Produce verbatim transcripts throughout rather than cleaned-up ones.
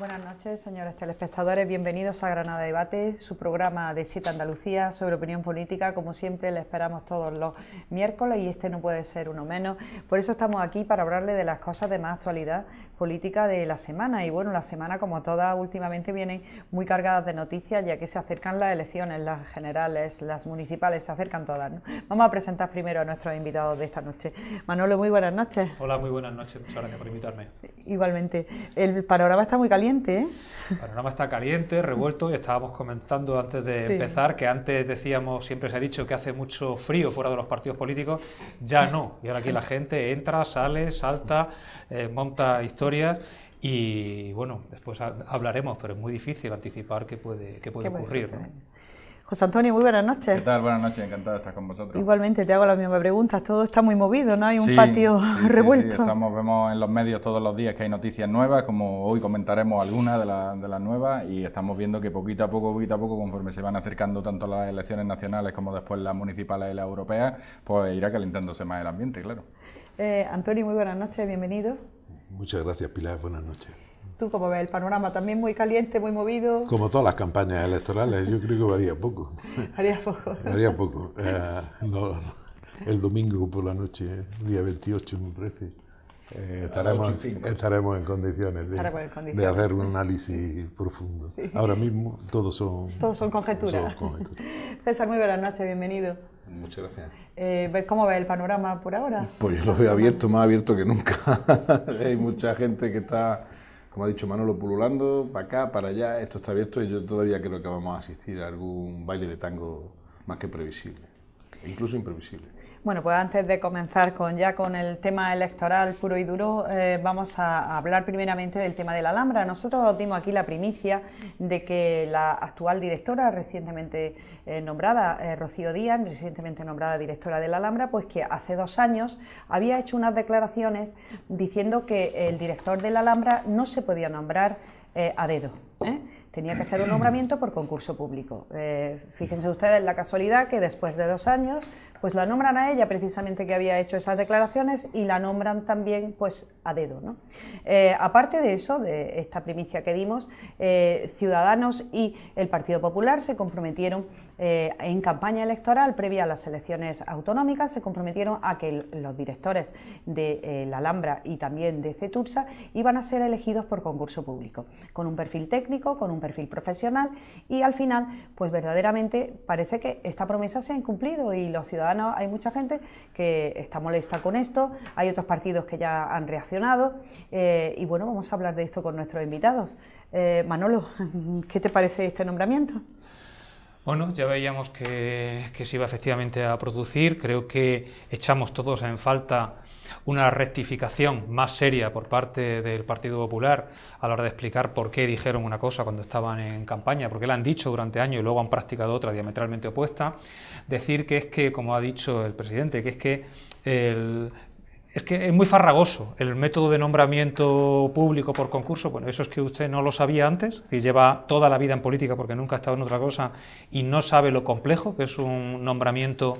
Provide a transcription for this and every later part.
Buenas noches, señores telespectadores. Bienvenidos a Granada Debate, su programa de Siete Andalucía sobre opinión política. Como siempre, le esperamos todos los miércoles y este no puede ser uno menos. Por eso estamos aquí, para hablarle de las cosas de más actualidad política de la semana. Y bueno, la semana, como todas, últimamente vienen muy cargadas de noticias, ya que se acercan las elecciones, las generales, las municipales, se acercan todas, ¿no? Vamos a presentar primero a nuestros invitados de esta noche. Manolo, muy buenas noches. Hola, muy buenas noches. Muchas gracias por invitarme. Igualmente. El panorama está muy caliente, ¿eh? El panorama está caliente, revuelto, y estábamos comentando antes de sí. empezar que antes decíamos, siempre se ha dicho que hace mucho frío fuera de los partidos políticos, ya no. Y ahora aquí la gente entra, sale, salta, eh, monta historias y bueno, después hablaremos, pero es muy difícil anticipar qué puede, qué puede ocurrir, ¿no? José Antonio, muy buenas noches. ¿Qué tal? Buenas noches, encantado de estar con vosotros. Igualmente, te hago las mismas preguntas. Todo está muy movido, ¿no? Hay un sí, patio sí, revuelto. Sí, sí. Estamos, vemos en los medios todos los días que hay noticias nuevas, como hoy comentaremos algunas de, la, de las nuevas, y estamos viendo que poquito a poco, poquito a poco, conforme se van acercando tanto las elecciones nacionales como después las municipales y las europeas, pues irá calentándose más el ambiente, claro. Eh, Antonio, muy buenas noches, bienvenido. Muchas gracias, Pilar, buenas noches. ¿Tú cómo ves el panorama? ¿También muy caliente, muy movido? Como todas las campañas electorales, yo creo que varía poco. Varía poco. Varía poco. Eh, no, el domingo por la noche, día veintiocho, me parece, eh, estaremos, estaremos en condiciones de, en condiciones de hacer un análisis profundo. Sí. Ahora mismo todos son, todos son conjeturas. Son conjeturas. César, muy buenas noches, bienvenido. Muchas gracias. Eh, ¿Cómo ves el panorama por ahora? Pues yo lo veo abierto, más abierto que nunca. Hay mucha gente que está, como ha dicho Manolo, pululando para acá, para allá. Esto está abierto y yo todavía creo que vamos a asistir a algún baile de tango más que previsible, incluso imprevisible. Bueno, pues antes de comenzar con ya con el tema electoral puro y duro, eh, vamos a hablar primeramente del tema de la Alhambra. Nosotros dimos aquí la primicia de que la actual directora, recientemente eh, nombrada, eh, Rocío Díaz, recientemente nombrada directora de la Alhambra, pues que hace dos años había hecho unas declaraciones diciendo que el director de la Alhambra no se podía nombrar eh, a dedo, ¿eh? Tenía que ser un nombramiento por concurso público. Eh, fíjense ustedes la casualidad que después de dos años pues la nombran a ella, precisamente que había hecho esas declaraciones, y la nombran también pues a dedo, ¿no? Eh, aparte de eso, de esta primicia que dimos, eh, Ciudadanos y el Partido Popular se comprometieron eh, en campaña electoral previa a las elecciones autonómicas, se comprometieron a que los directores de eh, la Alhambra y también de Cetursa iban a ser elegidos por concurso público, con un perfil técnico, con un perfil profesional, y al final pues verdaderamente parece que esta promesa se ha incumplido y los ciudadanos, hay mucha gente que está molesta con esto, hay otros partidos que ya han reaccionado eh, y bueno, vamos a hablar de esto con nuestros invitados. Eh, Manolo, ¿qué te parece este nombramiento? Bueno, ya veíamos que, que se iba efectivamente a producir. Creo que echamos todos en falta una rectificación más seria por parte del Partido Popular a la hora de explicar por qué dijeron una cosa cuando estaban en campaña, porque la han dicho durante años y luego han practicado otra diametralmente opuesta. Decir que es que, como ha dicho el presidente, que es que el... Es que es muy farragoso el método de nombramiento público por concurso. Bueno, eso es que usted no lo sabía antes, es decir, lleva toda la vida en política porque nunca ha estado en otra cosa y no sabe lo complejo que es un nombramiento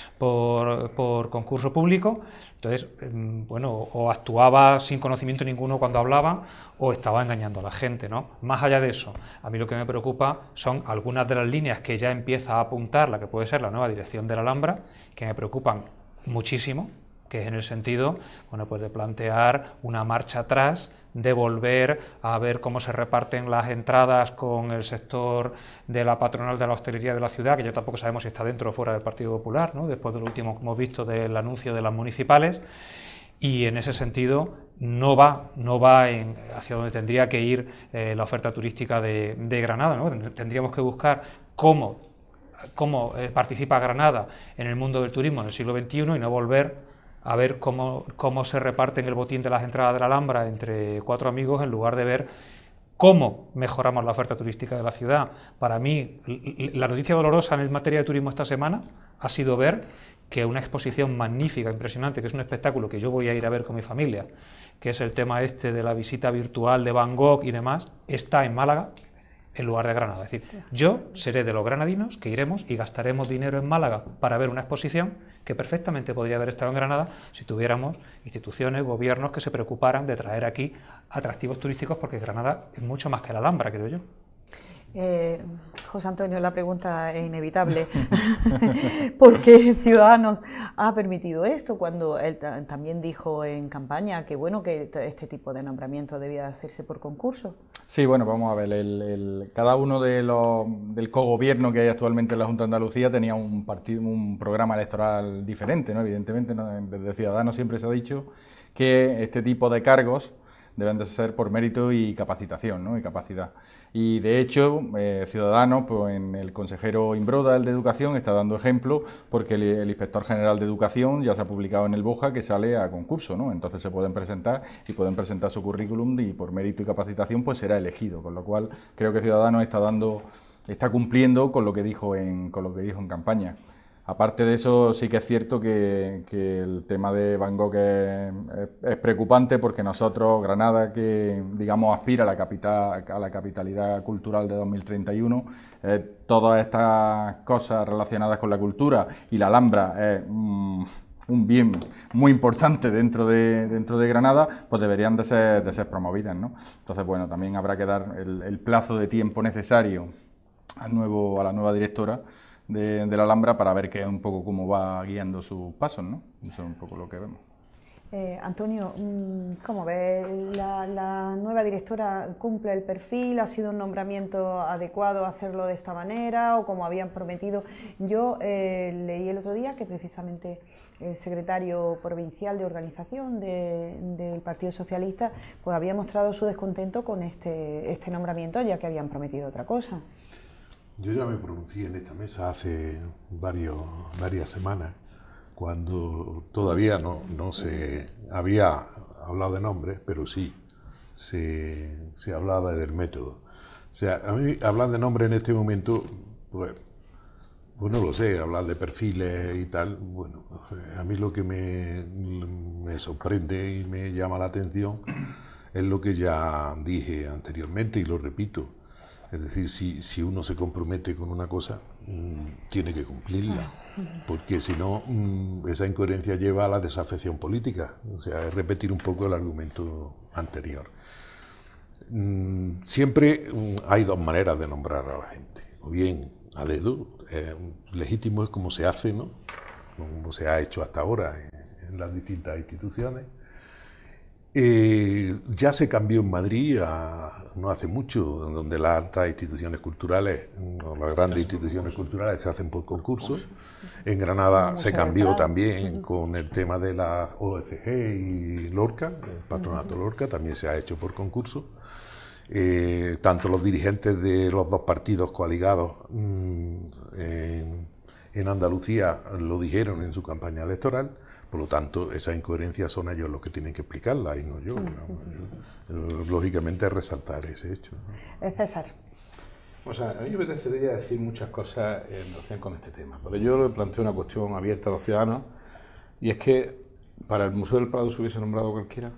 por, por concurso público. Entonces, bueno, o actuaba sin conocimiento ninguno cuando hablaba o estaba engañando a la gente, ¿no? Más allá de eso, a mí lo que me preocupa son algunas de las líneas que ya empieza a apuntar la que puede ser la nueva dirección de la Alhambra, que me preocupan muchísimo, que es en el sentido, bueno, pues de plantear una marcha atrás, de volver a ver cómo se reparten las entradas con el sector de la patronal de la hostelería de la ciudad, que ya tampoco sabemos si está dentro o fuera del Partido Popular, ¿no? Después de lo último que hemos visto del anuncio de las municipales, y en ese sentido no va, no va en, hacia donde tendría que ir eh, la oferta turística de, de Granada, ¿no? Tendríamos que buscar cómo, cómo eh, participa Granada en el mundo del turismo en el siglo veintiuno y no volver a ver cómo, cómo se reparten el botín de las entradas de la Alhambra entre cuatro amigos en lugar de ver cómo mejoramos la oferta turística de la ciudad. Para mí, la noticia dolorosa en materia de turismo esta semana ha sido ver que una exposición magnífica, impresionante, que es un espectáculo que yo voy a ir a ver con mi familia, que es el tema este de la visita virtual de Van Gogh y demás, está en Málaga, en lugar de Granada. Es decir, yo seré de los granadinos que iremos y gastaremos dinero en Málaga para ver una exposición que perfectamente podría haber estado en Granada si tuviéramos instituciones, gobiernos que se preocuparan de traer aquí atractivos turísticos, porque Granada es mucho más que la Alhambra, creo yo. Eh, José Antonio, la pregunta es inevitable. ¿Por qué Ciudadanos ha permitido esto cuando él también dijo en campaña que bueno que este tipo de nombramiento debía hacerse por concurso? Sí, bueno, vamos a ver, el, el, cada uno de los del cogobierno que hay actualmente en la Junta de Andalucía tenía un partido, un programa electoral diferente, ¿no? Evidentemente, ¿no? Desde Ciudadanos siempre se ha dicho que este tipo de cargos deben de ser por mérito y capacitación, ¿no? Y capacidad. Y de hecho, eh, Ciudadanos, pues en el consejero Imbroda, el de Educación, está dando ejemplo porque el, el inspector general de Educación ya se ha publicado en el BOJA que sale a concurso, ¿no? Entonces se pueden presentar y pueden presentar su currículum y por mérito y capacitación pues será elegido, con lo cual creo que Ciudadanos está dando, está cumpliendo con lo que dijo en, con lo que dijo en campaña. Aparte de eso, sí que es cierto que, que el tema de Van Gogh es, es, es preocupante porque nosotros, Granada, que digamos aspira a la capital, a la capitalidad cultural de dos mil treinta y uno, eh, todas estas cosas relacionadas con la cultura y la Alhambra es mm, un bien muy importante dentro de, dentro de Granada, pues deberían de ser, de ser promovidas, ¿no? Entonces, bueno, también habrá que dar el, el plazo de tiempo necesario al nuevo, a la nueva directora De, de la Alhambra para ver qué un poco cómo va guiando sus pasos, ¿no? Eso es un poco lo que vemos. Eh, Antonio, ¿cómo ves? La, la nueva directora cumple el perfil, ¿ha sido un nombramiento adecuado hacerlo de esta manera o como habían prometido? Yo eh, leí el otro día que precisamente el secretario provincial de organización de, del Partido Socialista pues había mostrado su descontento con este, este nombramiento, ya que habían prometido otra cosa. Yo ya me pronuncié en esta mesa hace varios, varias semanas, cuando todavía no, no se había hablado de nombres, pero sí se, se hablaba del método. O sea, a mí hablar de nombres en este momento, pues, pues no lo sé, hablar de perfiles y tal, bueno, a mí lo que me, me sorprende y me llama la atención es lo que ya dije anteriormente y lo repito. Es decir, si, si uno se compromete con una cosa, mmm, tiene que cumplirla, porque si no, mmm, esa incoherencia lleva a la desafección política, o sea, es repetir un poco el argumento anterior. Mmm, siempre mmm, hay dos maneras de nombrar a la gente, o bien a dedo, eh, legítimo es como se hace, ¿no? Como se ha hecho hasta ahora en, en las distintas instituciones. Eh, ya se cambió en Madrid a, no hace mucho, donde las altas instituciones culturales, o las grandes instituciones culturales se hacen por concurso. En Granada se cambió también con el tema de la O E C G y Lorca, el Patronato Lorca, también se ha hecho por concurso. Eh, tanto los dirigentes de los dos partidos coaligados mmm, en, en Andalucía lo dijeron en su campaña electoral. Por lo tanto, esa incoherencia son ellos los que tienen que explicarla y no yo. ¿no? yo lógicamente, resaltar ese hecho. ¿no? César. O sea, a mí me apetecería decir muchas cosas en relación con este tema, pero yo le planteo una cuestión abierta a los ciudadanos, y es que ¿para el Museo del Prado se hubiese nombrado cualquiera?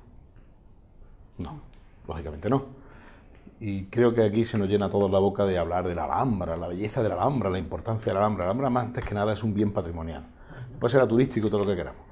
No, lógicamente no. Y creo que aquí se nos llena toda la boca de hablar de la Alhambra, la belleza de la Alhambra, la importancia de la Alhambra. La Alhambra, más antes que nada, es un bien patrimonial. Puede ser turístico, todo lo que queramos.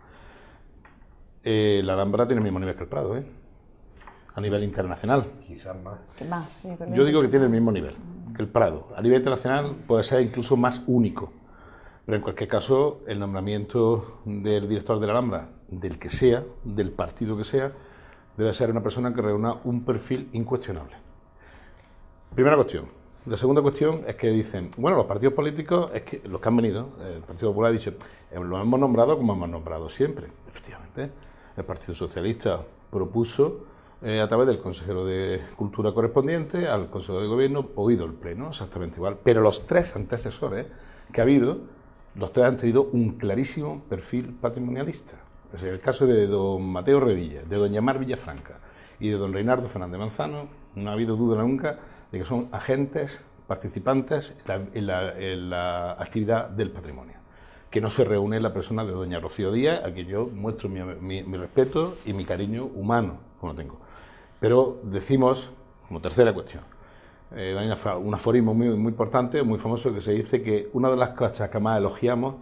Eh, la Alhambra tiene el mismo nivel que el Prado, ¿eh? A nivel internacional. Quizás más. más sí, Yo digo que tiene el mismo nivel que el Prado. A nivel internacional puede ser incluso más único. Pero en cualquier caso, el nombramiento del director de la Alhambra, del que sea, del partido que sea, debe ser una persona que reúna un perfil incuestionable. Primera cuestión. La segunda cuestión es que dicen, bueno, los partidos políticos, es que los que han venido, el Partido Popular ha dicho, lo hemos nombrado como hemos nombrado siempre. Efectivamente, el Partido Socialista propuso, eh, a través del consejero de Cultura correspondiente, al Consejo de Gobierno, oído el Pleno, exactamente igual. Pero los tres antecesores que ha habido, los tres han tenido un clarísimo perfil patrimonialista. Es el caso de don Mateo Revilla, de doña Mar Villafranca y de don Reinaldo Fernández Manzano, no ha habido duda nunca de que son agentes, participantes en la, en la, en la actividad del patrimonio. Que no se reúne la persona de doña Rocío Díaz, a quien yo muestro mi, mi, mi respeto y mi cariño humano, como tengo. Pero decimos, como tercera cuestión, eh, hay un aforismo muy, muy importante, muy famoso, que se dice que una de las cosas que más elogiamos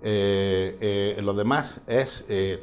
eh, eh, en los demás es, eh,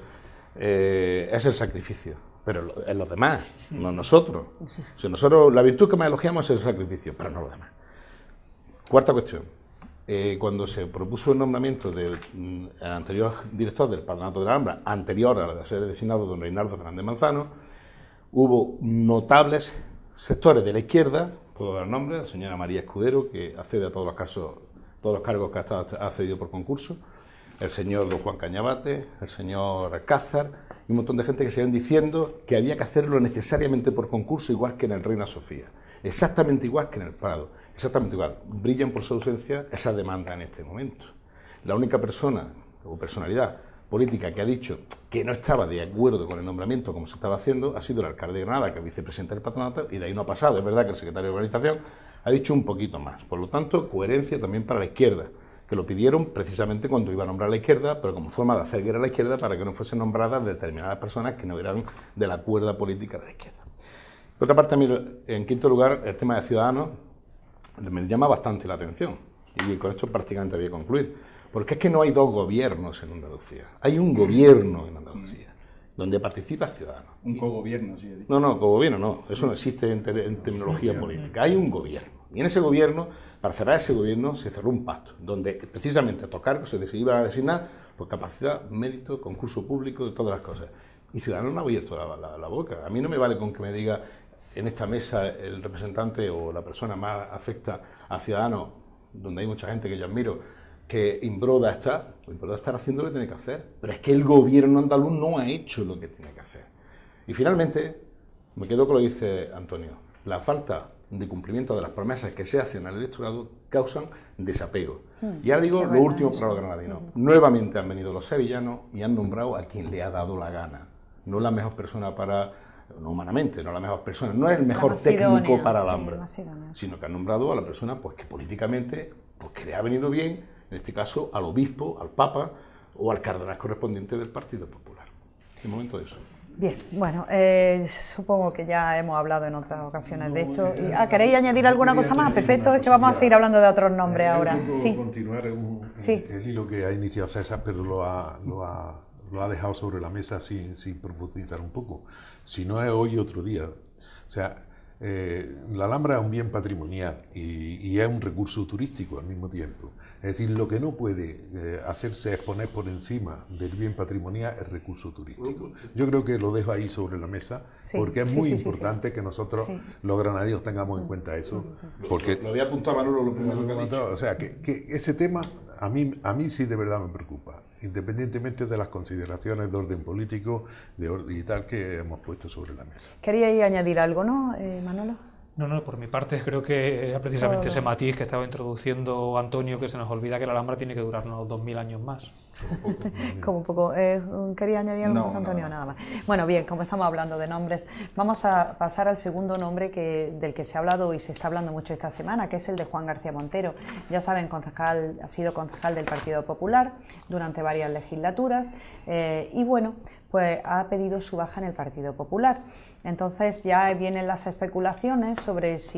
eh, es el sacrificio. Pero en los demás, no nosotros. O sea, nosotros, la virtud que más elogiamos es el sacrificio, pero no los demás. Cuarta cuestión. Eh, cuando se propuso el nombramiento del mm, anterior director del Patronato de la Alhambra, anterior a la de ser designado don Reinaldo Fernández Manzano, hubo notables sectores de la izquierda, puedo dar nombre, la señora María Escudero, que accede a todos los casos, todos los cargos que ha, estado, ha accedido por concurso, el señor don Juan Cañabate, el señor Alcázar, y un montón de gente que se iban diciendo que había que hacerlo necesariamente por concurso, igual que en el Reina Sofía, exactamente igual que en el Prado, exactamente igual. Brillan por su ausencia esas demandas en este momento. La única persona o personalidad política que ha dicho que no estaba de acuerdo con el nombramiento como se estaba haciendo ha sido el alcalde de Granada, que es vicepresidente del patronato, y de ahí no ha pasado. Es verdad que el secretario de Organización ha dicho un poquito más. Por lo tanto, coherencia también para la izquierda, que lo pidieron precisamente cuando iba a nombrar a la izquierda, pero como forma de hacer guerra a la izquierda para que no fuesen nombradas determinadas personas que no eran de la cuerda política de la izquierda. Por otra parte, a mí, en quinto lugar, el tema de Ciudadanos me llama bastante la atención, y con esto prácticamente voy a concluir, porque es que no hay dos gobiernos en Andalucía, hay un gobierno en Andalucía, donde participa Ciudadanos. Un cogobierno, sí. No, no, cogobierno no, eso no existe en, te en terminología política, hay un gobierno. Y en ese gobierno, para cerrar ese gobierno, se cerró un pacto, donde precisamente estos cargos se iban a designar por capacidad, mérito, concurso público y todas las cosas. Y Ciudadanos no ha abierto la, la, la boca. A mí no me vale con que me diga en esta mesa el representante o la persona más afecta a Ciudadanos, donde hay mucha gente que yo admiro, que Imbroda está, pues Imbroda está haciendo lo que tiene que hacer. Pero es que el gobierno andaluz no ha hecho lo que tiene que hacer. Y finalmente, me quedo con lo que dice Antonio, la falta de cumplimiento de las promesas que se hacen al electorado causan desapego. Mm, y ahora digo lo último para los granadinos. Mm. Nuevamente han venido los sevillanos y han nombrado a quien le ha dado la gana. No la mejor persona para, no humanamente, no la mejor persona, no es el mejor técnico idónea, para Alhambra, sí, sino que han nombrado a la persona pues que políticamente pues que le ha venido bien, en este caso al obispo, al papa o al cardenal correspondiente del Partido Popular. De momento eso. Bien, bueno, eh, supongo que ya hemos hablado en otras ocasiones no, de esto. Y, ah, ¿queréis añadir alguna cosa más? Perfecto, es que vamos a seguir hablando de otros nombres ahora. Sí. Continuar un, sí. el hilo que ha iniciado César, pero lo ha, lo ha, lo ha dejado sobre la mesa sin, sin profundizar un poco. Si no es hoy, otro día. O sea, eh, la Alhambra es un bien patrimonial y, y es un recurso turístico al mismo tiempo. Es decir, lo que no puede eh, hacerse es poner por encima del bien patrimonial el recurso turístico. Yo creo que lo dejo ahí sobre la mesa, sí, porque es sí, muy sí, importante sí, sí. que nosotros, sí. los granadinos, tengamos en cuenta eso. Porque, lo había apuntado Manolo lo primero que ha dicho. O sea, que, que ese tema a mí, a mí sí de verdad me preocupa, independientemente de las consideraciones de orden político de orden y tal que hemos puesto sobre la mesa. ¿Queríais añadir algo, no, eh, Manolo? No, no, por mi parte creo que era precisamente ese matiz que estaba introduciendo Antonio, que se nos olvida que la Alhambra tiene que durar unos dos mil años más. Como un poco. Eh, ¿Quería añadir algo no, más, Antonio? No, no. Nada más. Bueno, bien, como estamos hablando de nombres, vamos a pasar al segundo nombre que, del que se ha hablado y se está hablando mucho esta semana, que es el de Juan García Montero. Ya saben, concejal, ha sido concejal del Partido Popular durante varias legislaturas eh, y bueno, pues ha pedido su baja en el Partido Popular. Entonces ya vienen las especulaciones sobre si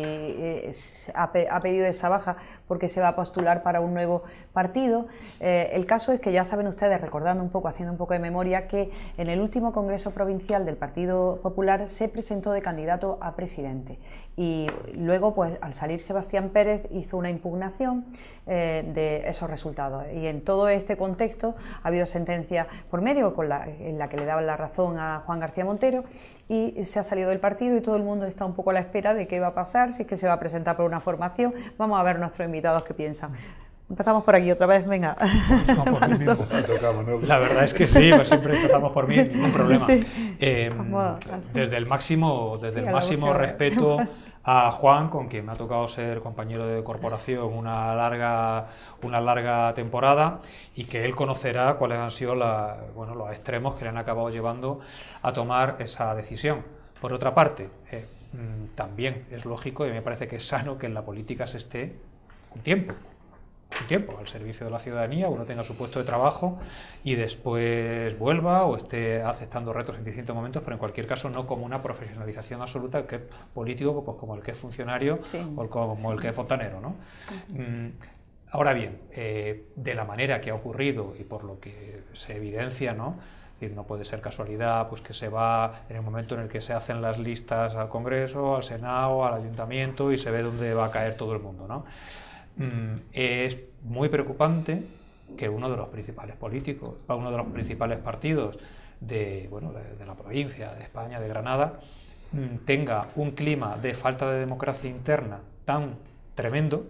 eh, ha, pe ha pedido esa baja porque se va a postular para un nuevo partido. Eh, el caso es que ya saben ustedes, recordando un poco, haciendo un poco de memoria, que en el último Congreso Provincial del Partido Popular se presentó de candidato a presidente y luego, pues al salir Sebastián Pérez, hizo una impugnación eh, de esos resultados. Y en todo este contexto ha habido sentencia por medio con la, en la que le daban la razón a Juan García Montero y se ha salido del partido y todo el mundo está un poco a la espera de qué va a pasar, si es que se va a presentar por una formación. Vamos a ver nuestros invitados qué piensan. Empezamos por aquí otra vez, venga. No, por mí mismo. La verdad es que sí, pues siempre empezamos por mí, ningún problema. Sí. Eh, desde el máximo, desde sí, el máximo respeto a Juan, con quien me ha tocado ser compañero de corporación una larga, una larga temporada, y que él conocerá cuáles han sido la, bueno, los extremos que le han acabado llevando a tomar esa decisión. Por otra parte, eh, también es lógico y me parece que es sano que en la política se esté un tiempo. un tiempo al servicio de la ciudadanía, uno tenga su puesto de trabajo y después vuelva o esté aceptando retos en distintos momentos, pero en cualquier caso no como una profesionalización absoluta que es político, pues como el que es funcionario sí, o como sí. el que es fontanero, ¿no? Uh-huh. mm, ahora bien, eh, de la manera que ha ocurrido y por lo que se evidencia, ¿no? Es decir, no puede ser casualidad pues que se va en el momento en el que se hacen las listas al Congreso, al Senado, al Ayuntamiento y se ve dónde va a caer todo el mundo, ¿no? Mm, es muy preocupante que uno de los principales políticos, uno de los principales partidos de, bueno, de, de la provincia, de España, de Granada, mm, tenga un clima de falta de democracia interna tan tremendo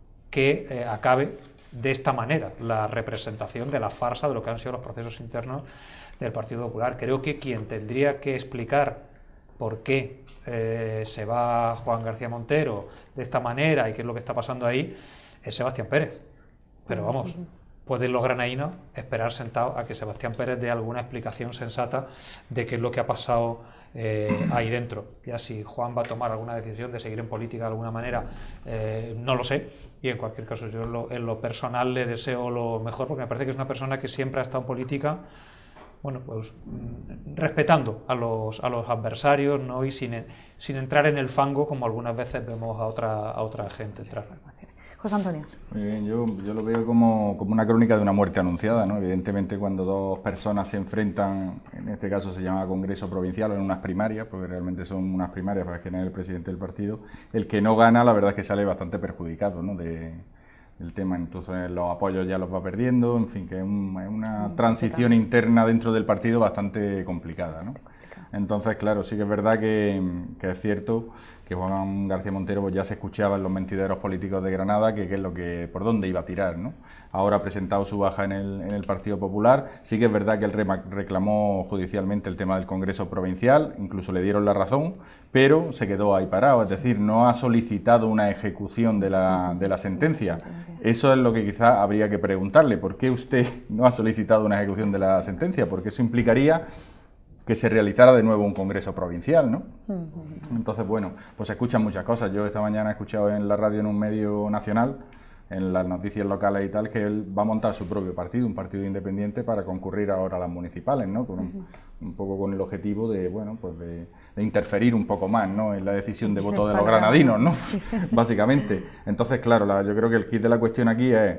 que eh, acabe de esta manera la representación de la farsa de lo que han sido los procesos internos del Partido Popular. Creo que quien tendría que explicar por qué Eh, se va Juan García Montero de esta manera y qué es lo que está pasando ahí, es Sebastián Pérez. Pero vamos, pueden los granadinos esperar sentados a que Sebastián Pérez dé alguna explicación sensata de qué es lo que ha pasado eh, ahí dentro. Ya si Juan va a tomar alguna decisión de seguir en política de alguna manera, eh, no lo sé. Y en cualquier caso yo en lo, en lo personal le deseo lo mejor, porque me parece que es una persona que siempre ha estado en política, bueno, pues respetando a los, a los adversarios, ¿no? Y sin, sin entrar en el fango como algunas veces vemos a otra, a otra gente entrar. José Antonio. Muy bien, yo, yo lo veo como, como una crónica de una muerte anunciada, ¿no? Evidentemente cuando dos personas se enfrentan, en este caso se llama Congreso Provincial, o en unas primarias, porque realmente son unas primarias para escoger el presidente del partido, el que no gana la verdad es que sale bastante perjudicado, ¿no? De, el tema, entonces los apoyos ya los va perdiendo, en fin, que es, un, es una transición interna dentro del partido bastante complicada, ¿no? Entonces, claro, sí que es verdad que, que es cierto que Juan García Montero pues ya se escuchaba en los mentideros políticos de Granada que, que es lo que por dónde iba a tirar, ¿no? Ahora ha presentado su baja en el, en el Partido Popular. Sí que es verdad que él reclamó judicialmente el tema del Congreso Provincial, incluso le dieron la razón, pero se quedó ahí parado, es decir, no ha solicitado una ejecución de la, de la sentencia. Eso es lo que quizá habría que preguntarle, ¿por qué usted no ha solicitado una ejecución de la sentencia? Porque eso implicaría que se realizara de nuevo un congreso provincial, ¿no? Entonces, bueno, pues se escuchan muchas cosas. Yo esta mañana he escuchado en la radio, en un medio nacional, en las noticias locales y tal, que él va a montar su propio partido, un partido independiente, para concurrir ahora a las municipales, ¿no? Con un, un poco con el objetivo de, bueno, pues de, de interferir un poco más, ¿no? En la decisión de voto de los granadinos, ¿no? Básicamente. Entonces, claro, la, yo creo que el kit de la cuestión aquí es,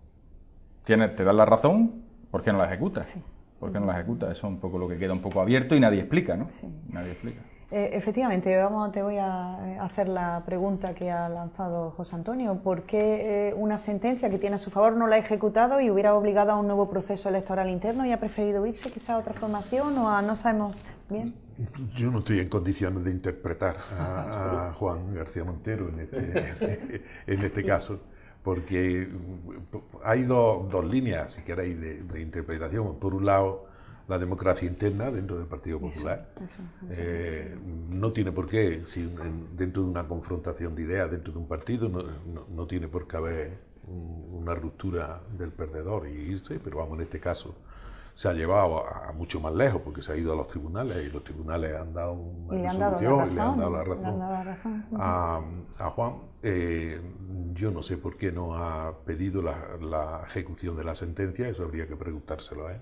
tienes, te dan la razón, ¿por qué no la ejecutas? Sí. ¿Por qué no la ejecuta? Eso es un poco lo que queda un poco abierto y nadie explica, ¿no? Sí. Nadie explica. Eh, efectivamente, vamos, te voy a hacer la pregunta que ha lanzado José Antonio. ¿Por qué eh, una sentencia que tiene a su favor no la ha ejecutado y hubiera obligado a un nuevo proceso electoral interno y ha preferido irse quizá a otra formación o a no sabemos bien? Yo no estoy en condiciones de interpretar a, a Juan García Montero en este, en este caso, porque hay dos, dos líneas, si queréis, de, de interpretación. Por un lado, la democracia interna dentro del Partido Popular. Eso, eso, eso. Eh, no tiene por qué, si en, dentro de una confrontación de ideas, dentro de un partido, no, no, no tiene por qué haber un, una ruptura del perdedor y irse, pero vamos, en este caso se ha llevado a, a mucho más lejos, porque se ha ido a los tribunales y los tribunales han dado una resolución y le han dado la razón, dado la razón a, a Juan. Eh, yo no sé por qué no ha pedido la, la ejecución de la sentencia, eso habría que preguntárselo a él.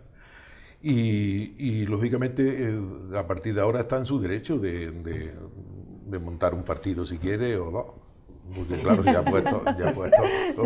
Y, y lógicamente, eh, a partir de ahora está en su derecho de, de, de montar un partido si quiere o dos. Porque claro, ya ha puesto, ya ha puesto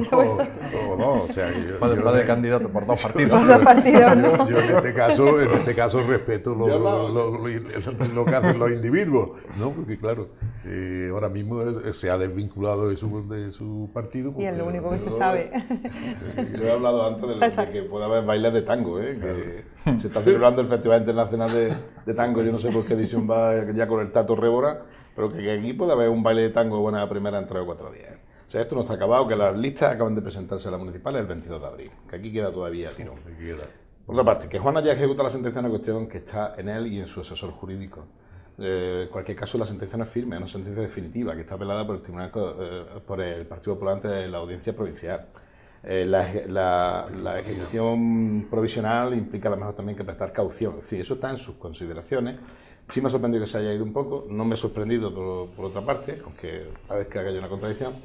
o dos, o sea, yo, va yo, de candidato por dos partidos. Por dos partidos. Yo, yo en este caso, en este caso respeto lo, lo, lo, lo, lo que hacen los individuos, ¿no? Porque claro, eh, ahora mismo se ha desvinculado de su, de su partido. Y es lo único que se sabe. Yo he hablado antes de, lo, de que puede haber bailes de tango, ¿eh? Que se está celebrando el Festival Internacional de, de Tango, yo no sé por qué edición va ya con el Tato Révora, pero que, que aquí puede haber un baile de tango de buena primera en tres o cuatro días. O sea, esto no está acabado, que las listas acaban de presentarse a las municipales el veintidós de abril, que aquí queda todavía tirón. Por otra parte, que Juan haya ejecutado la sentencia es una cuestión que está en él y en su asesor jurídico. Eh, en cualquier caso, la sentencia no es firme, es una sentencia definitiva, que está apelada por el Tribunal, eh, por el Partido Popular ante la Audiencia Provincial. Eh, la, la, la ejecución provisional implica a lo mejor también que prestar caución, es decir, eso está en sus consideraciones. Sí me ha sorprendido que se haya ido un poco, no me ha sorprendido por, por otra parte, aunque a veces que haya una contradicción,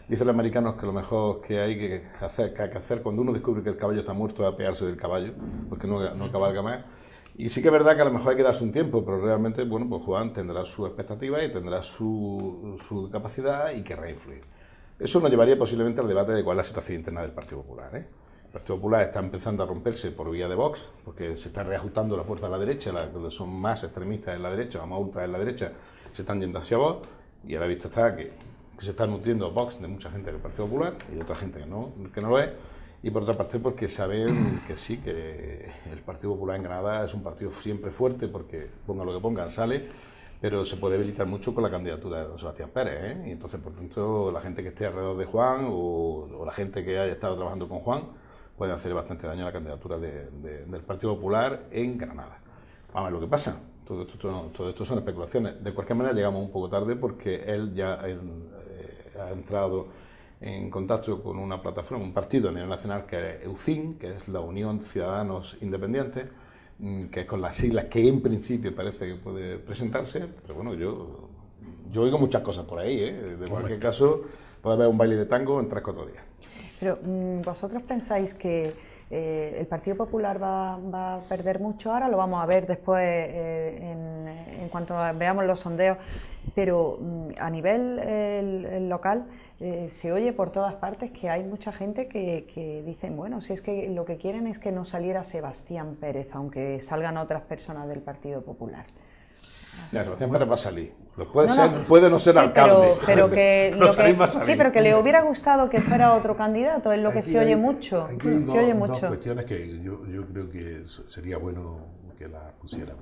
Dicen los americanos que lo mejor que hay que hacer, que hay que hacer cuando uno descubre que el caballo está muerto es apearse del caballo, porque no, no cabalga más. Y sí que es verdad que a lo mejor hay que darse un tiempo, pero realmente, bueno, pues Juan tendrá su expectativa y tendrá su, su capacidad y querrá influir. Eso nos llevaría posiblemente al debate de cuál es la situación interna del Partido Popular, ¿eh? El Partido Popular está empezando a romperse por vía de Vox, porque se está reajustando la fuerza a la derecha, las que son más extremistas en la derecha, más ultras en la derecha, se están yendo hacia Vox, y a la vista está que, que se está nutriendo Vox de mucha gente del Partido Popular y de otra gente que no, que no lo es, y por otra parte porque saben que sí, que el Partido Popular en Granada es un partido siempre fuerte, porque ponga lo que pongan, sale, pero se puede debilitar mucho con la candidatura de don Sebastián Pérez, ¿eh? Y entonces, por tanto, la gente que esté alrededor de Juan o, o la gente que haya estado trabajando con Juan puede hacer bastante daño a la candidatura de, de, del Partido Popular en Granada. Vamos a ver lo que pasa. Todo esto, todo, todo esto son especulaciones. De cualquier manera, llegamos un poco tarde porque él ya él, eh, ha entrado en contacto con una plataforma, un partido a nivel nacional que es EUCIN, que es la Unión Ciudadanos Independientes, que es con las siglas que en principio parece que puede presentarse, pero bueno, yo, yo oigo muchas cosas por ahí, ¿eh? De cualquier caso, puede haber un baile de tango en tres cuatro días. Pero ¿vosotros pensáis que eh, el Partido Popular va, va a perder mucho? Ahora lo vamos a ver después eh, en, en cuanto veamos los sondeos, pero a nivel el, el local eh, se oye por todas partes que hay mucha gente que, que dicen, bueno, si es que lo que quieren es que no saliera Sebastián Pérez, aunque salgan otras personas del Partido Popular. Ya, Sebastián Pérez va a salir. Puede, no, ser, no, puede no ser sí, alcalde. Pero, pero que, pero lo que sí, pero que le hubiera gustado que fuera otro candidato, es lo que aquí se oye hay, mucho. Aquí hay se dos, oye dos mucho. cuestiones que yo, yo creo que sería bueno que las pusiéramos.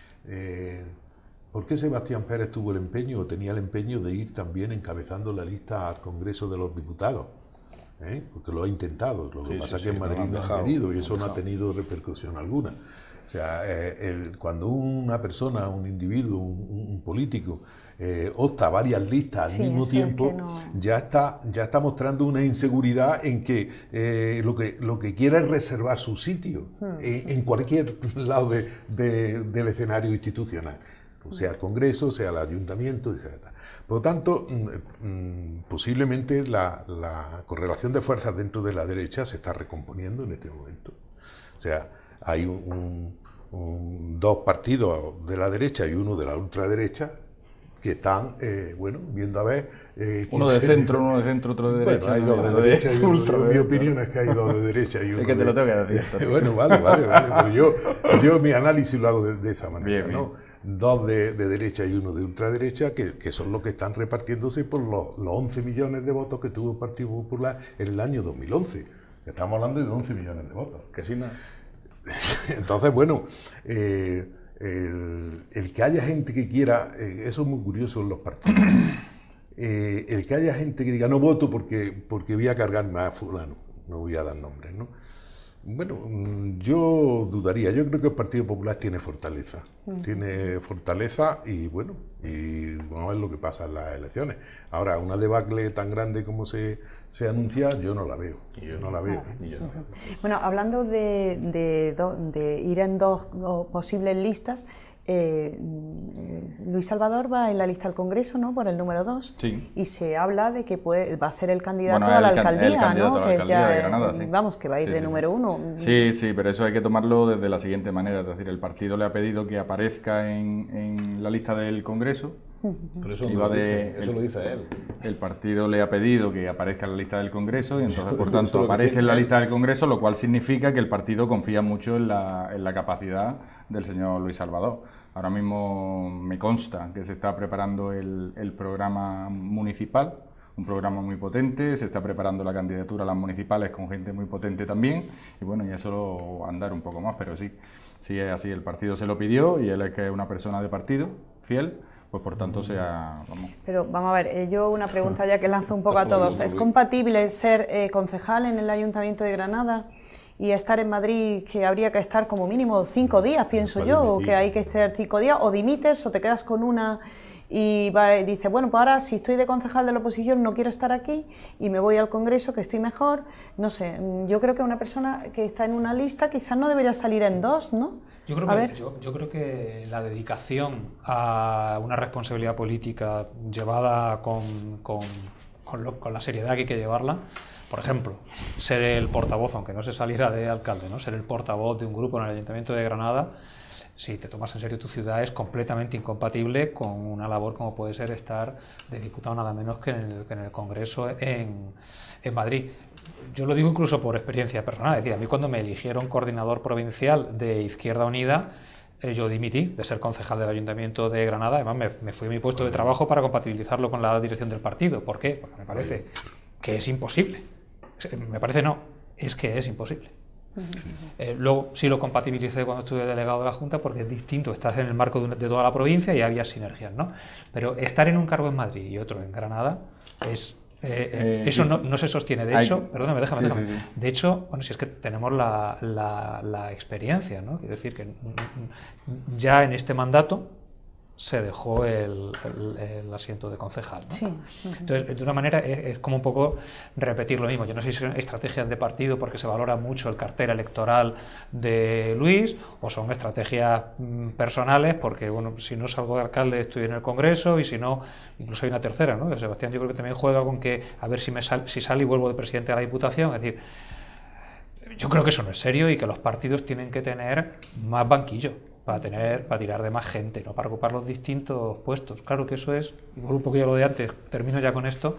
Eh, ¿Por qué Sebastián Pérez tuvo el empeño o tenía el empeño de ir también encabezando la lista al Congreso de los Diputados? ¿Eh? Porque lo ha intentado. Lo que sí, pasa sí, es que sí, en Madrid no dejado, ha querido y eso no dejado. ha tenido repercusión alguna. O sea, eh, el, cuando una persona, un individuo, un, un político eh, opta a varias listas al Sí, mismo eso tiempo, es que no... ya está ya está mostrando una inseguridad en que eh, lo que lo que quiere es reservar su sitio hmm. eh, en cualquier lado de, de, del escenario institucional, sea el Congreso, sea el Ayuntamiento, etcétera. Por lo tanto, mmm, posiblemente la, la correlación de fuerzas dentro de la derecha se está recomponiendo en este momento. O sea, hay un, un, un, dos partidos de la derecha y uno de la ultraderecha que están, eh, bueno, viendo a ver... Eh, uno de centro, uno de centro, otro de derecha. Bueno, hay dos de, de derecha y uno ultra. Mi opinión es que hay dos de derecha y uno es que te lo tengo que decir. De, bueno, vale, vale, vale, pero yo, yo mi análisis lo hago de, de esa manera, bien, ¿no? Bien. Dos de, de derecha y uno de ultraderecha, que, que son los que están repartiéndose por los, los once millones de votos que tuvo el Partido Popular en el año dos mil once. Estamos hablando de once millones de votos. Que sí, no. Entonces, bueno, eh, el, el que haya gente que quiera, eh, eso es muy curioso en los partidos, eh, el que haya gente que diga no voto porque, porque voy a cargarme a fulano, no voy a dar nombres, ¿no? Bueno, yo dudaría, yo creo que el Partido Popular tiene fortaleza, uh-huh. tiene fortaleza y bueno, y vamos a ver lo que pasa en las elecciones. Ahora, una debacle tan grande como se, se anuncia, yo no la veo, yo no la veo. Uh-huh. Uh-huh. Bueno, hablando de, de, do, de ir en dos, dos posibles listas, Eh, Luis Salvador va en la lista al Congreso, ¿no? Por el número dos, sí. y se habla de que puede, va a ser el candidato bueno, a la el, alcaldía, el ¿no? A la que alcaldía ya, de Granada, sí. vamos, que va a ir sí, de sí. número uno. Sí, sí, pero eso hay que tomarlo desde la siguiente manera, es decir, el partido le ha pedido que aparezca en, en la lista del Congreso. Pero eso, lo, de, dice, eso el, lo dice él. El partido le ha pedido que aparezca en la lista del Congreso y entonces, por tanto, aparece en la lista del Congreso, lo cual significa que el partido confía mucho en la, en la capacidad del señor Luis Salvador. Ahora mismo me consta que se está preparando el, el programa municipal, un programa muy potente, se está preparando la candidatura a las municipales con gente muy potente también, y bueno, y eso lo andar un poco más, pero sí, sí es así, el partido se lo pidió y él es que es una persona de partido, fiel, pues por tanto sea... Vamos. Pero vamos a ver, yo una pregunta ya que lanzo un poco a todos, ¿es compatible ser eh, concejal en el Ayuntamiento de Granada y estar en Madrid, que habría que estar como mínimo cinco días, pienso yo, o que hay que estar cinco días, o dimites o te quedas con una y va, dices, bueno, pues ahora si estoy de concejal de la oposición no quiero estar aquí y me voy al Congreso que estoy mejor? No sé, yo creo que una persona que está en una lista quizás no debería salir en dos, ¿no? Yo creo, que, yo, yo creo que la dedicación a una responsabilidad política llevada con... con con, lo, con la seriedad que hay que llevarla. Por ejemplo, ser el portavoz, aunque no se saliera de alcalde, ¿no? Ser el portavoz de un grupo en el Ayuntamiento de Granada, si te tomas en serio tu ciudad, es completamente incompatible con una labor como puede ser estar de diputado nada menos que en el, que en el Congreso en, en Madrid. Yo lo digo incluso por experiencia personal, es decir, a mí cuando me eligieron coordinador provincial de Izquierda Unida, eh, yo dimití de ser concejal del Ayuntamiento de Granada, además me, me fui a mi puesto de trabajo para compatibilizarlo con la dirección del partido. ¿Por qué? Porque me parece que es imposible. Me parece no, es que es imposible. Eh, luego sí lo compatibilicé cuando estuve delegado de la Junta, porque es distinto, estás en el marco de, una, de toda la provincia y había sinergias, ¿no? Pero estar en un cargo en Madrid y otro en Granada, es eh, eh, eso no, no se sostiene. De hecho, perdóname, déjame, déjame. Sí, sí, sí. De hecho, bueno, si es que tenemos la, la, la experiencia, ¿no? Quiero decir que ya en este mandato se dejó el, el, el asiento de concejal, ¿no? Sí. Entonces, de una manera, es, es como un poco repetir lo mismo. Yo no sé si son estrategias de partido porque se valora mucho el cartel electoral de Luis, o son estrategias mm, personales porque, bueno, si no salgo de alcalde estoy en el Congreso, y si no, incluso hay una tercera, ¿no? Sebastián yo creo que también juega con que a ver si, me sal, si sale y vuelvo de presidente a la Diputación. Es decir, yo creo que eso no es serio y que los partidos tienen que tener más banquillo para tener, para tirar de más gente, no para ocupar los distintos puestos. Claro que eso es, y vuelvo un poquillo a lo de antes, termino ya con esto.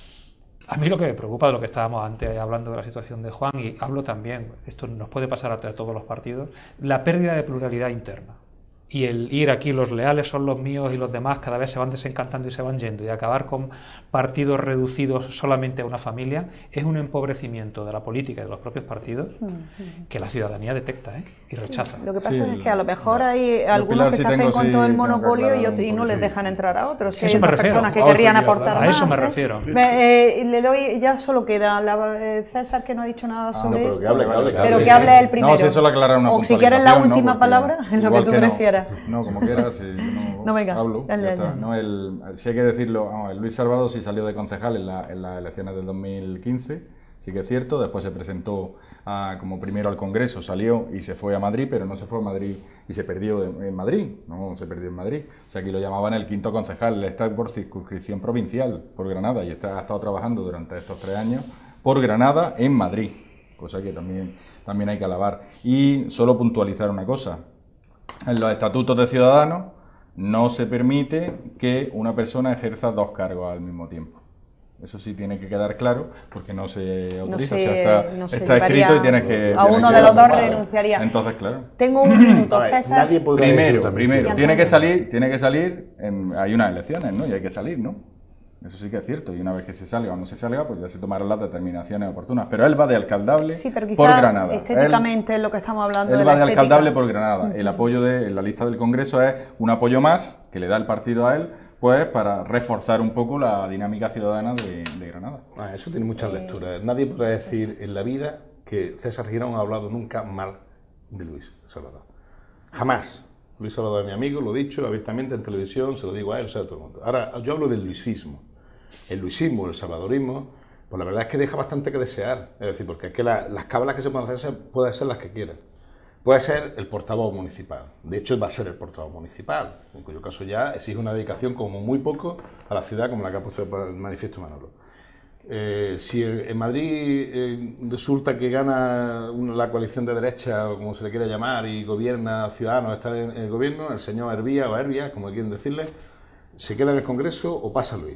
A mí lo que me preocupa de lo que estábamos antes hablando de la situación de Juan, y hablo también, esto nos puede pasar a, a todos los partidos, la pérdida de pluralidad interna. Y el ir aquí, los leales son los míos y los demás cada vez se van desencantando y se van yendo, y acabar con partidos reducidos solamente a una familia, es un empobrecimiento de la política y de los propios partidos que la ciudadanía detecta, ¿eh? Y rechaza. Sí, lo que pasa sí, es que a lo mejor hay algunos que se hacen con sí, todo el monopolio y, otro, y no les sí. dejan entrar a otros. Si eso hay me refiero. personas que querrían aportar a más. A eso me ¿eh? refiero. Me, eh, le doy, ya solo queda la, eh, César, que no ha dicho nada sobre ah, no, pero esto. Que hable, que hable, que pero hable, que hable él primero. No, si eso lo aclara una o si quieres la última ¿no? palabra, en lo que tú que prefieras. No, no, como quieras. Si no, no venga, hablo, dale, ya dale. está. No, el, si hay que decirlo, no, el Luis Salvador sí salió de concejal en, la, en las elecciones del dos mil quince, sí que es cierto. Después se presentó a, como primero al Congreso, salió y se fue a Madrid, pero no se fue a Madrid y se perdió en, en Madrid, no se perdió en Madrid. O sea, aquí lo llamaban el quinto concejal. Él está por circunscripción provincial, por Granada, y está, ha estado trabajando durante estos tres años por Granada en Madrid, cosa que también, también hay que alabar. Y solo puntualizar una cosa. En los estatutos de Ciudadanos no se permite que una persona ejerza dos cargos al mismo tiempo. Eso sí tiene que quedar claro, porque no se autoriza. No se, o sea, está, no está escrito y tienes que... A uno de los dos renunciaría. Entonces, claro. Tengo un minuto, ver, César. Primero, primero, tiene que salir, tiene que salir, en, hay unas elecciones, ¿no? Y hay que salir, ¿no? Eso sí que es cierto, y una vez que se salga o no se salga, pues ya se tomarán las determinaciones oportunas. Pero él va de alcaldable sí, pero por Granada. Estéticamente él, es lo que estamos hablando. Él de va la de estética. alcaldable por Granada. Uh-huh. El apoyo de en la lista del Congreso es un apoyo más que le da el partido a él, pues para reforzar un poco la dinámica ciudadana de, de Granada. Ah, eso tiene muchas eh... lecturas. Nadie podrá decir en la vida que César Girón ha hablado nunca mal de Luis Salvador. Jamás. Luis Salvador es mi amigo, lo he dicho abiertamente en televisión, se lo digo a él, o sea, a todo el mundo. Ahora, yo hablo del luisismo. El luisismo, el salvadorismo, pues la verdad es que deja bastante que desear. Es decir, porque es que la, las cábalas que se pueden hacer pueden ser las que quieran. Puede ser el portavoz municipal. De hecho, va a ser el portavoz municipal, en cuyo caso ya exige una dedicación como muy poco a la ciudad, como la que ha puesto el manifiesto Manolo. Eh, si en Madrid eh, resulta que gana una, la coalición de derecha, o como se le quiera llamar, y gobierna Ciudadanos, está en, en el gobierno, el señor Hervía o Hervía, como quieren decirle, ¿se queda en el Congreso o pasa Luis?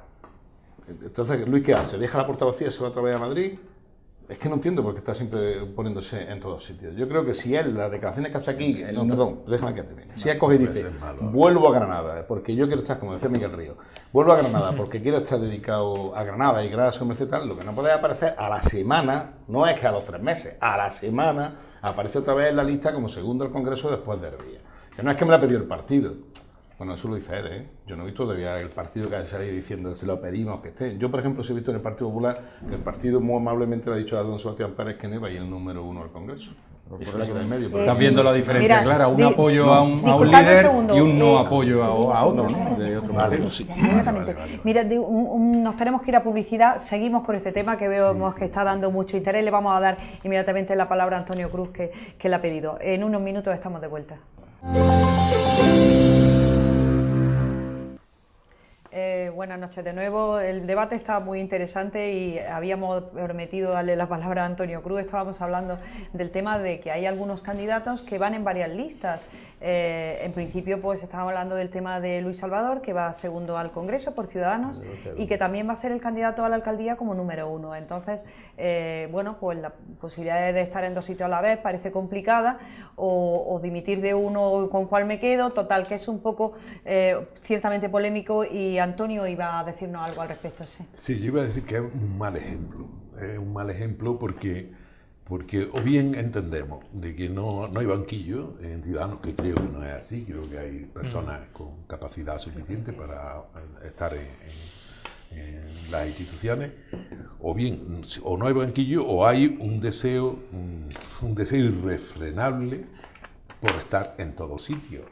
Entonces, ¿Luis qué hace? ¿Deja la portavocía y se va otra vez a Madrid? Es que no entiendo por qué está siempre poniéndose en todos sitios. Yo creo que si él, las declaraciones que hace aquí... No, perdón, déjame que termine. Si él coge y dice, vuelvo a Granada, porque yo quiero estar, como decía Miguel Río, vuelvo a Granada porque quiero estar dedicado a Granada y Granada su merced tal, lo que no puede aparecer a la semana, no es que a los tres meses, a la semana aparece otra vez en la lista como segundo al Congreso después de Hervía. Que no es que me la ha pedido el partido. Bueno, eso lo dice él, ¿eh? Yo no he visto todavía el partido que haya salido diciendo que se lo pedimos que esté. Yo, por ejemplo, sí he visto en el Partido Popular que el partido muy amablemente le ha dicho a don Sebastián Pérez que no iba a ir el número uno al Congreso. Por eso la queda en medio. Estás viendo la diferencia, Mira, clara, un di, apoyo a un, a un líder y un no eh, apoyo a, a otro, ¿no? De otro vale, sí. Exactamente. Mira, un, un, nos tenemos que ir a publicidad, seguimos con este tema que vemos sí, que está dando mucho interés. Le vamos a dar inmediatamente la palabra a Antonio Cruz, que, que le ha pedido. En unos minutos estamos de vuelta. Eh, buenas noches de nuevo. El debate está muy interesante y habíamos prometido darle la palabra a Antonio Cruz. Estábamos hablando del tema de que hay algunos candidatos que van en varias listas. Eh, en principio, pues estábamos hablando del tema de Luis Salvador, que va segundo al Congreso por Ciudadanos y que también va a ser el candidato a la alcaldía como número uno. Entonces, eh, bueno, pues la posibilidad de estar en dos sitios a la vez parece complicada, o, o dimitir de uno, con cuál me quedo. Total, que es un poco eh, ciertamente polémico, y Antonio iba a decirnos algo al respecto. Sí, sí, yo iba a decir que es un mal ejemplo, es un mal ejemplo porque, porque o bien entendemos de que no, no hay banquillo en Ciudadanos, que creo que no es así, creo que hay personas con capacidad suficiente para estar en, en, en las instituciones, o bien o no hay banquillo o hay un deseo, un, un deseo irrefrenable por estar en todos sitios.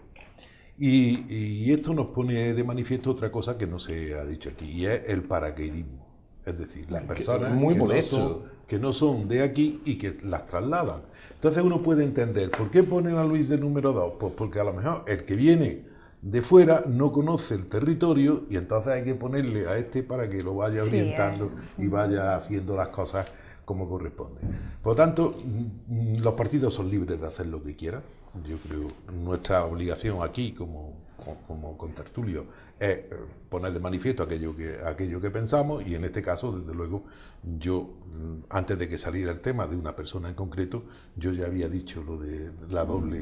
Y, y esto nos pone de manifiesto otra cosa que no se ha dicho aquí, y es el paracaidismo. Es decir, las personas muy que, no son, que no son de aquí y que las trasladan. Entonces uno puede entender, ¿por qué ponen a Luis de número dos? Pues porque a lo mejor el que viene de fuera no conoce el territorio y entonces hay que ponerle a este para que lo vaya orientando sí, eh. y vaya haciendo las cosas como corresponde. Por lo tanto, los partidos son libres de hacer lo que quieran. Yo creo que nuestra obligación aquí como, como contertulio es poner de manifiesto aquello que, aquello que pensamos, y en este caso, desde luego, yo, antes de que saliera el tema de una persona en concreto, yo ya había dicho lo de la doble...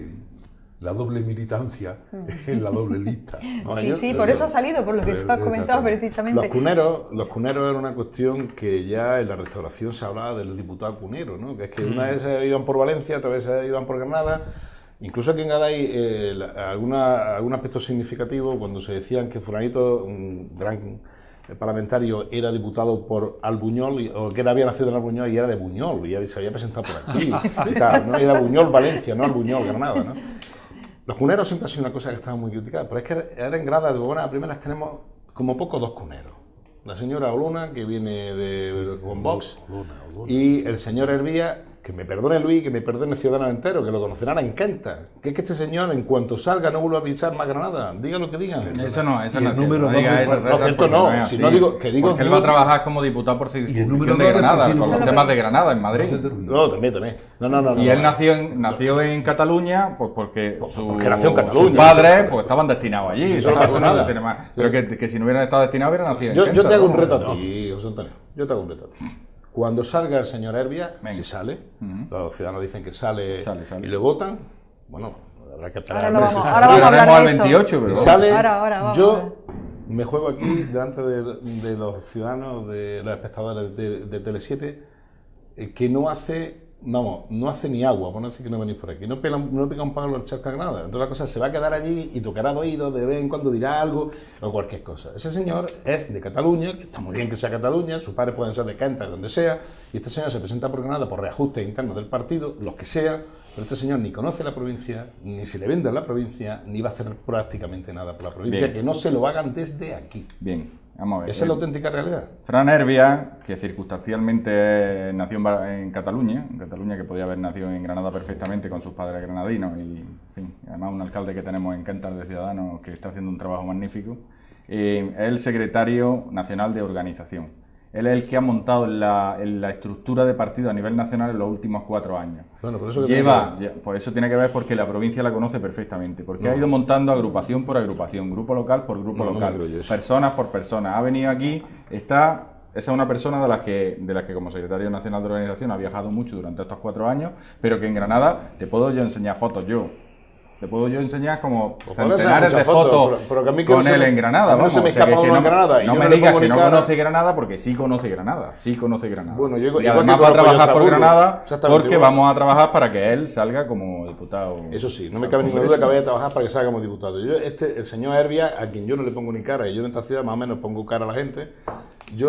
la doble militancia en la doble lista. No, sí, yo, sí, por eso ha salido, por lo que tú has comentado precisamente. Los cuneros, los cuneros era una cuestión que ya en la restauración se hablaba del diputado cunero, ¿no? Que es que una vez se iban por Valencia, otra vez se iban por Granada. Incluso aquí en Gaday, eh, alguna, algún aspecto significativo, cuando se decían que fulanito, un gran parlamentario, era diputado por Albuñol, o que era, había nacido en Albuñol y era de Buñol, y se había presentado por aquí, y tal, ¿no? Y era Buñol, Valencia, no Albuñol, Granada, ¿no? Los cuneros siempre han sido una cosa que estaba muy criticada, pero es que ahora en Grada, de buenas a primeras, tenemos como poco dos cuneros. La señora Oluna, que viene de sí, con Vox, Oluna, Oluna. Y el señor Hervía, que me perdone Luis, que me perdone Ciudadano entero, que lo conocerán en Quenta. Que es que este señor, en cuanto salga, no vuelva a pisar más Granada. Diga lo que digan. Eso no, eso no. El número no diga eso. No, cierto no. no si no digo, que digo porque él va a trabajar como diputado por circunscripción de Granada, con los temas de Granada en Madrid. No, también, también. No, no, no. Y él nació en, nació en Cataluña, pues porque pues su, porque nació en Cataluña, sus padres pues estaban destinados allí. Eso no pasa nada. Pero que, que si no hubieran estado destinados, hubieran nacido en Yo, Quenta, yo te hago ¿no? un reto a ti, José Antonio. Yo te hago un reto a ti. Cuando salga el señor Hervía, Venga. si sale, uh-huh. los ciudadanos dicen que sale, sale, sale. y le votan, bueno, habrá que esperar. Ahora, vamos, ahora vamos a hablar al de eso. veintiocho, pero sale, ahora, ahora, vamos yo me juego aquí delante de, de los ciudadanos, de los espectadores de, de Tele siete, eh, que no hace, vamos, no hace ni agua, por no decir que no venís por aquí, no pega, no pega un palo al charca nada. Entonces la cosa se va a quedar allí y tocará de oído, de vez en cuando dirá algo o cualquier cosa. Ese señor es de Cataluña, que está muy bien que sea Cataluña, sus padres pueden ser de Quenta, de donde sea, y este señor se presenta por Granada por reajustes internos del partido, los que sea, pero este señor ni conoce la provincia, ni se le vende a la provincia, ni va a hacer prácticamente nada por la provincia, bien. Que no se lo hagan desde aquí. Bien. Vamos a ver. Esa es la auténtica realidad. Fran Hervía, que circunstancialmente nació en, en Cataluña, en Cataluña, que podía haber nacido en Granada perfectamente con sus padres granadinos, y en fin, además un alcalde que tenemos en Quenta de Ciudadanos que está haciendo un trabajo magnífico, eh, es el secretario nacional de organización. Él es el que ha montado la, la estructura de partido a nivel nacional en los últimos cuatro años. Bueno, por eso Lleva, que pues eso tiene que ver porque la provincia la conoce perfectamente, porque no. ha ido montando agrupación por agrupación, grupo local por grupo no, local, no personas por personas. Ha venido aquí, está, esa es una persona de las que, de las que como secretario nacional de organización ha viajado mucho durante estos cuatro años, pero que en Granada te puedo yo enseñar fotos yo. Te puedo yo enseñar como pues centenares de fotos, fotos pero, pero que a mí que con no él me, en Granada. Vamos, no se me escapa o sea, uno en Granada. Y no me no digas que no cara. conoce Granada, porque sí conoce Granada. Sí conoce Granada. Bueno, yo, y además va a trabajar por Granada porque igual. vamos a trabajar para que él salga como diputado. Eso sí, no me cabe ninguna duda que vaya a trabajar para que salga como diputado. Yo, este, el señor Hervía, a quien yo no le pongo ni cara, y yo en esta ciudad más o menos pongo cara a la gente, yo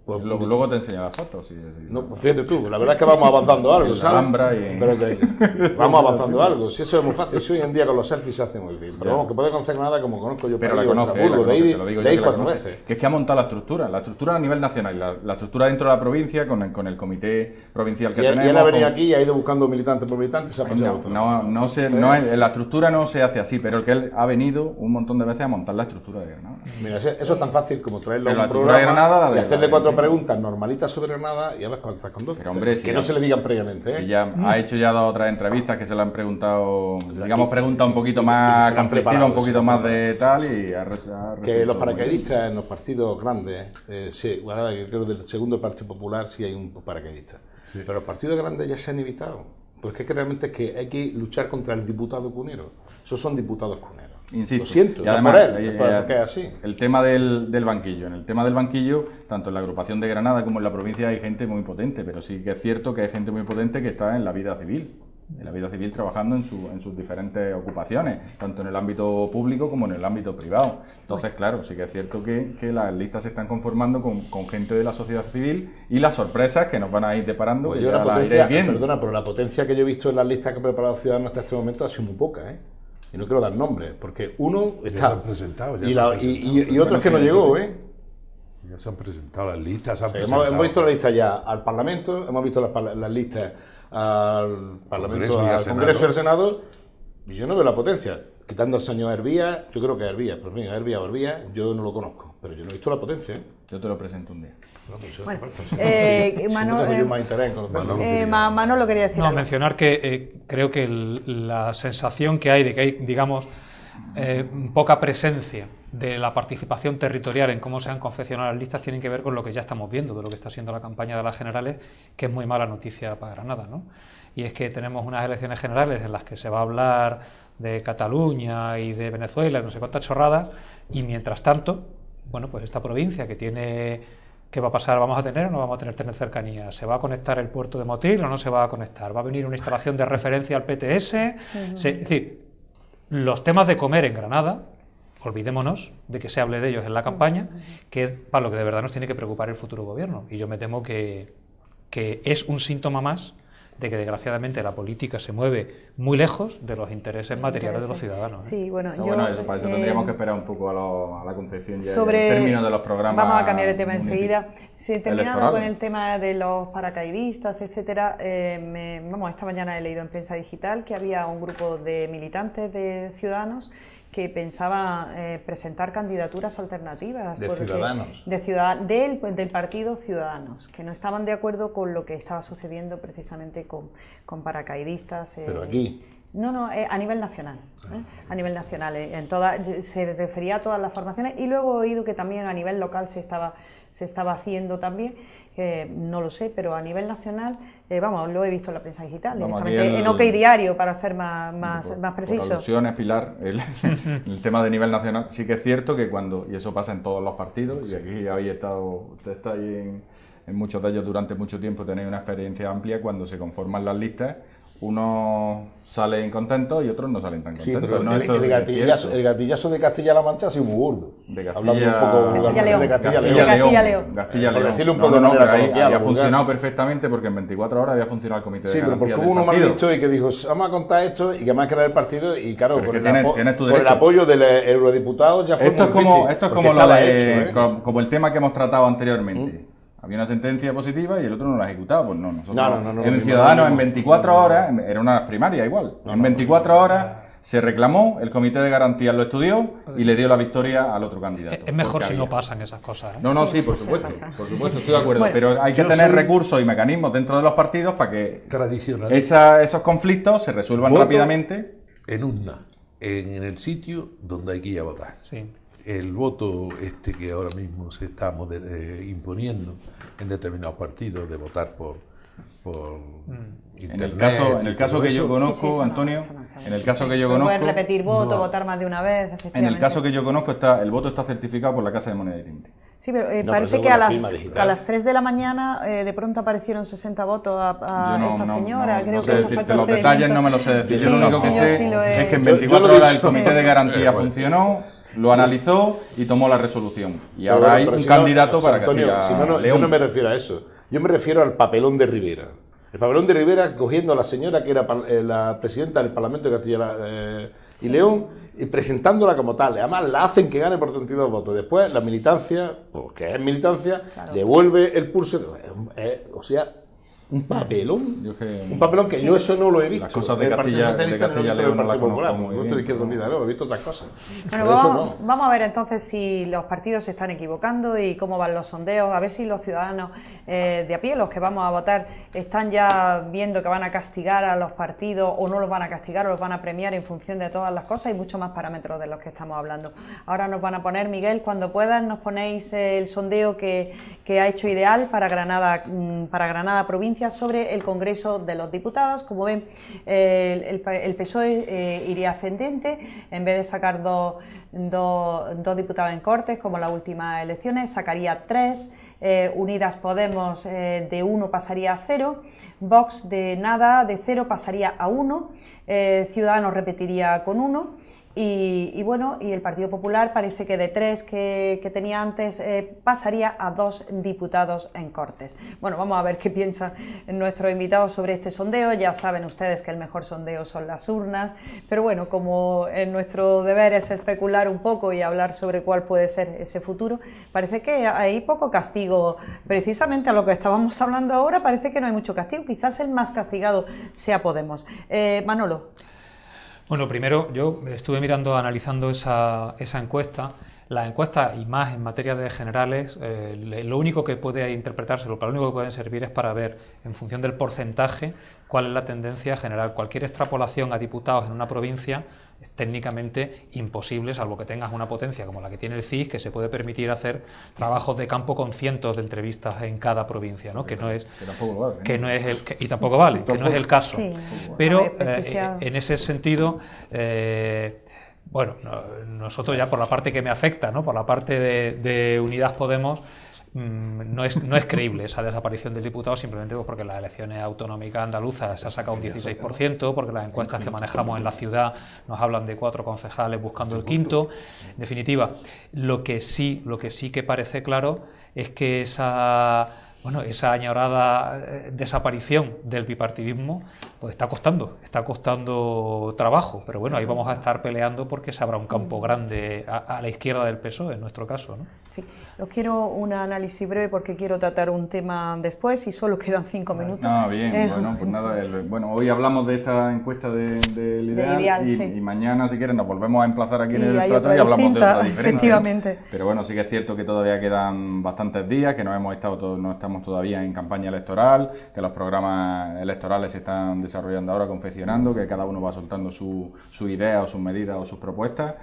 Pues luego, luego te enseño las fotos. Sí, sí, no, pues fíjate tú, la verdad es que vamos avanzando algo, ¿sabes? Alhambra y... Pero que, vamos avanzando algo, si eso es muy fácil, si hoy en día con los selfies se hace muy bien, pero vamos, que puede conocer nada como conozco yo, pero la conoce, la conoce, te lo digo yo que la conoce. Que es que ha montado la estructura, la estructura a nivel nacional, la, la estructura dentro de la provincia, con el, con el comité provincial que y, tenemos. Y él ha venido con... aquí y ha ido buscando militante por militante y se ha pasado. No, no, no, se, ¿sí? no es, la estructura no se hace así, pero el que él ha venido un montón de veces a montar la estructura de Granada. Mira, eso es tan fácil como traerlo a un programa de Granada, y hacerle cuatro preguntas normalitas sobre Granada y a ver cuántas con doce. Pero, hombre, que si no ya, se le digan previamente, ¿eh? Si ya mm. ha hecho ya dos o tres entrevistas que se le han preguntado, digamos, preguntas un poquito más conflictivas, un poquito más de tal y ha, ha que los paracaidistas en los partidos grandes, eh, sí, bueno, creo que del segundo Partido Popular sí hay un paracaidista, sí. Pero los partidos grandes ya se han evitado, porque es que realmente es que hay que luchar contra el diputado cunero, esos son diputados cuneros. Insisto, lo siento, y además, por él, eh, porque es así. El tema del, del banquillo. En el tema del banquillo, tanto en la agrupación de Granada como en la provincia hay gente muy potente, pero sí que es cierto que hay gente muy potente que está en la vida civil, en la vida civil trabajando en, su, en sus diferentes ocupaciones, tanto en el ámbito público como en el ámbito privado. Entonces, claro, sí que es cierto que, que las listas se están conformando con, con gente de la sociedad civil y las sorpresas que nos van a ir deparando, pues que yo ya la las potencia, iréis viendo. Perdona, pero la potencia que yo he visto en las listas que ha preparado Ciudadanos hasta este momento ha sido muy poca, ¿eh? Y no quiero dar nombres, porque uno está... Ya se han presentado, ya y, se han la, presentado. Y, y, y otro es que no llegó, ¿eh? Ya se han presentado las listas, se han Sí, presentado. hemos, hemos visto las listas ya al Parlamento, hemos visto las, las listas al Parlamento, Congreso y al al Senado. Congreso y al Senado, y yo no veo la potencia. Quitando al señor Hervía, yo creo que es Hervía, pero en fin, Hervía o Hervía, yo no lo conozco, pero yo no he visto la potencia, ¿eh? Yo te lo presento un día. No, pues bueno, falta, sí. eh, Sí, Mano, no tengo eh, yo más interés en conocerlo. Manolo eh, quería- Ma- Manolo quería decir No, algo. mencionar que eh, creo que el- la sensación que hay de que hay, digamos, eh, poca presencia de la participación territorial en cómo se han confeccionado las listas tienen que ver con lo que ya estamos viendo, de lo que está siendo la campaña de las generales, que es muy mala noticia para Granada, ¿no? Y es que tenemos unas elecciones generales en las que se va a hablar de Cataluña y de Venezuela, no sé cuántas chorradas, y mientras tanto, bueno, pues esta provincia que tiene... ¿Qué va a pasar? ¿Vamos a tener o no vamos a tener tener cercanía? ¿Se va a conectar el puerto de Motril o no se va a conectar? ¿Va a venir una instalación de referencia al P T S? Uh-huh. Se, es decir, los temas de comer en Granada, olvidémonos de que se hable de ellos en la campaña, que es para lo que de verdad nos tiene que preocupar el futuro gobierno. Y yo me temo que, que es un síntoma más de que desgraciadamente la política se mueve muy lejos de los intereses materiales de los ciudadanos, ¿eh? Sí, bueno, No, yo, bueno, eso, para eso eh, tendríamos que esperar un poco a, lo, a la confección ya sobre del término de los programas. Vamos a cambiar de tema municip- enseguida. Sí, terminando electorales. con el tema de los paracaidistas, etcétera, eh, me- vamos, esta mañana he leído en prensa digital que había un grupo de militantes de Ciudadanos que pensaba eh, presentar candidaturas alternativas. De porque- Ciudadanos. De ciudad, del, del partido Ciudadanos, que no estaban de acuerdo con lo que estaba sucediendo precisamente con, con paracaidistas. eh, Pero aquí. No, no, eh, a nivel nacional, ¿eh? A nivel nacional, eh, en toda, se refería a todas las formaciones y luego he oído que también a nivel local se estaba, se estaba haciendo también, eh, no lo sé, pero a nivel nacional, eh, vamos, lo he visto en la prensa digital, Vamos, directamente aquí el- en OK Diario, para ser más, más, Por- más por preciso. alusiones, Pilar, el, el tema de nivel nacional, sí que es cierto que cuando, y eso pasa en todos los partidos, y aquí habéis estado, usted está ahí en, en muchos de ellos durante mucho tiempo, tenéis una experiencia amplia, cuando se conforman las listas, unos salen contentos y otros no salen tan Sí, contentos. pero ¿no? el, Esto el sí que es gatillazo, cierto. el gatillazo de Castilla-La Mancha ha sido muy burdo. De Castilla- Hablando un poco Castilla-León. de Castilla-León. Castilla- Castilla-León. León. Castilla-León. Por decirlo un No, poco no, no, de manera pero ahí coloquial, había vulgar. funcionado perfectamente porque en veinticuatro horas había funcionado el comité Sí, de pero porque garantías hubo del uno más partido. listo y que dijo, vamos a contar esto y que más crear el partido y claro, Pero por es el, que tienes- apo- tienes tu por el derecho. apoyo del eurodiputado ya fue Esto es muy como, difícil, esto es porque como, lo estaba de- hecho, ¿eh? como, como el tema que hemos tratado anteriormente. Había una sentencia positiva y el otro no la ha ejecutado. Pues no, nosotros No, no, no, no, en lo mismo, Ciudadanos lo en mismo. veinticuatro horas, en- era una primaria igual, en veinticuatro horas se reclamó, el comité de garantías lo estudió y le dio la victoria al otro candidato. Es, es mejor porque si no había- pasan esas cosas, ¿eh? No, no, Sí, sí, por se supuesto, pasa. por supuesto, estoy de acuerdo, Bueno, pero hay que yo tener soy- recursos y mecanismos dentro de los partidos para que Tradicional. esa- esos conflictos se resuelvan Voto rápidamente. En urna, en, en el sitio donde hay que ir a votar. Sí. El voto este que ahora mismo se está moder- eh, imponiendo en determinados partidos de votar por, por En internet. el caso, en y el caso todo que eso, yo conozco, Sí, sí, eso no- Antonio, eso no hace en el caso que yo No pueden conozco, repetir voto, no. votar más de una vez, en efectivamente. el caso que yo conozco está, el voto está certificado por la Casa de Moneda y Timbre. Sí, pero eh, No, parece pero eso que con a la las, firma digital. a las tres de la mañana eh, de pronto aparecieron sesenta votos a, a Yo no- esta no- señora. no- Creo no que sé eso decirte fue el los procedimiento. detalles, no me lo sé decir. Sí, yo lo único sí, que yo sé sí lo he- es que en Yo- yo veinticuatro lo he horas el dicho. comité de garantía Eh, bueno. funcionó lo analizó y tomó la resolución. Y ahora bueno, hay un si candidato no, para Antonio, Castilla si no, no, León. Yo no me refiero a eso. Yo me refiero al papelón de Rivera. El papelón de Rivera cogiendo a la señora que era la presidenta del Parlamento de Castilla eh, y sí. León y presentándola como tal. Además la hacen que gane por treinta y dos votos. Después la militancia, porque es militancia, claro. le vuelve el pulso. Eh, o sea, un papelón. Yo que, un papelón que sí. yo eso no lo he visto. Las cosas de Castilla, de Castilla León no las conozco muy bien. No Izquierda Unida, no, he visto otras cosas. Bueno, vamos, no. vamos a ver entonces si los partidos se están equivocando y cómo van los sondeos, a ver si los ciudadanos eh, de a pie, los que vamos a votar, están ya viendo que van a castigar a los partidos o no los van a castigar o los van a premiar en función de todas las cosas y muchos más parámetros de los que estamos hablando. Ahora nos van a poner, Miguel, cuando puedan, nos ponéis el sondeo que, que ha hecho Ideal para Granada, para Granada provincia sobre el Congreso de los Diputados. Como ven, eh, el, el P S O E eh, iría ascendente, en vez de sacar dos, dos, dos diputados en Cortes, como las últimas elecciones, sacaría tres, eh, Unidas Podemos eh, de uno pasaría a cero, Vox de nada, de cero pasaría a uno, eh, Ciudadanos repetiría con uno, Y, y bueno, y el Partido Popular parece que de tres que, que tenía antes eh, pasaría a dos diputados en Cortes. Bueno, vamos a ver qué piensan nuestros invitados sobre este sondeo. Ya saben ustedes que el mejor sondeo son las urnas, pero bueno, como en nuestro deber es especular un poco y hablar sobre cuál puede ser ese futuro, parece que hay poco castigo. Precisamente a lo que estábamos hablando ahora, parece que no hay mucho castigo. Quizás el más castigado sea Podemos. Eh, Manolo. Bueno, primero yo estuve mirando, analizando esa, esa encuesta. La encuesta, y más en materia de generales, eh, lo único que puede interpretarse, lo único que pueden servir es para ver, en función del porcentaje, cuál es la tendencia general. Cualquier extrapolación a diputados en una provincia es técnicamente imposible, salvo que tengas una potencia como la que tiene el C I S, que se puede permitir hacer trabajos de campo con cientos de entrevistas en cada provincia, ¿no? Que no es, que tampoco vale, ¿eh? que no es el, que, y tampoco vale, que no es el caso. Sí, pero eh, en ese sentido, eh, bueno, nosotros ya por la parte que me afecta, ¿no? Por la parte de, de Unidas Podemos, No es, no es creíble esa desaparición del diputado, simplemente porque en las elecciones autonómicas andaluzas se ha sacado un dieciséis por ciento, porque las encuestas que manejamos en la ciudad nos hablan de cuatro concejales buscando el quinto. En definitiva, lo que sí, lo que sí que parece claro es que esa, bueno, esa añorada desaparición del bipartidismo pues está costando, está costando trabajo, pero bueno, ahí vamos a estar peleando porque se abra un campo grande a, a la izquierda del P S O E, en nuestro caso, ¿no? Sí, os quiero un análisis breve porque quiero tratar un tema después y solo quedan cinco minutos. No, bien, eh, bueno, pues nada, el, bueno, hoy hablamos de esta encuesta del de, de Ideal, de ideal y, sí. y mañana, si quieren, nos volvemos a emplazar aquí en y el plato y hablamos distinta, de otra diferente. Efectivamente. ¿eh? Pero bueno, sí que es cierto que todavía quedan bastantes días, que no hemos estado, todo, no estamos todavía en campaña electoral, que los programas electorales se están desarrollando ahora, confeccionando, que cada uno va soltando su, su idea o sus medidas o sus propuestas.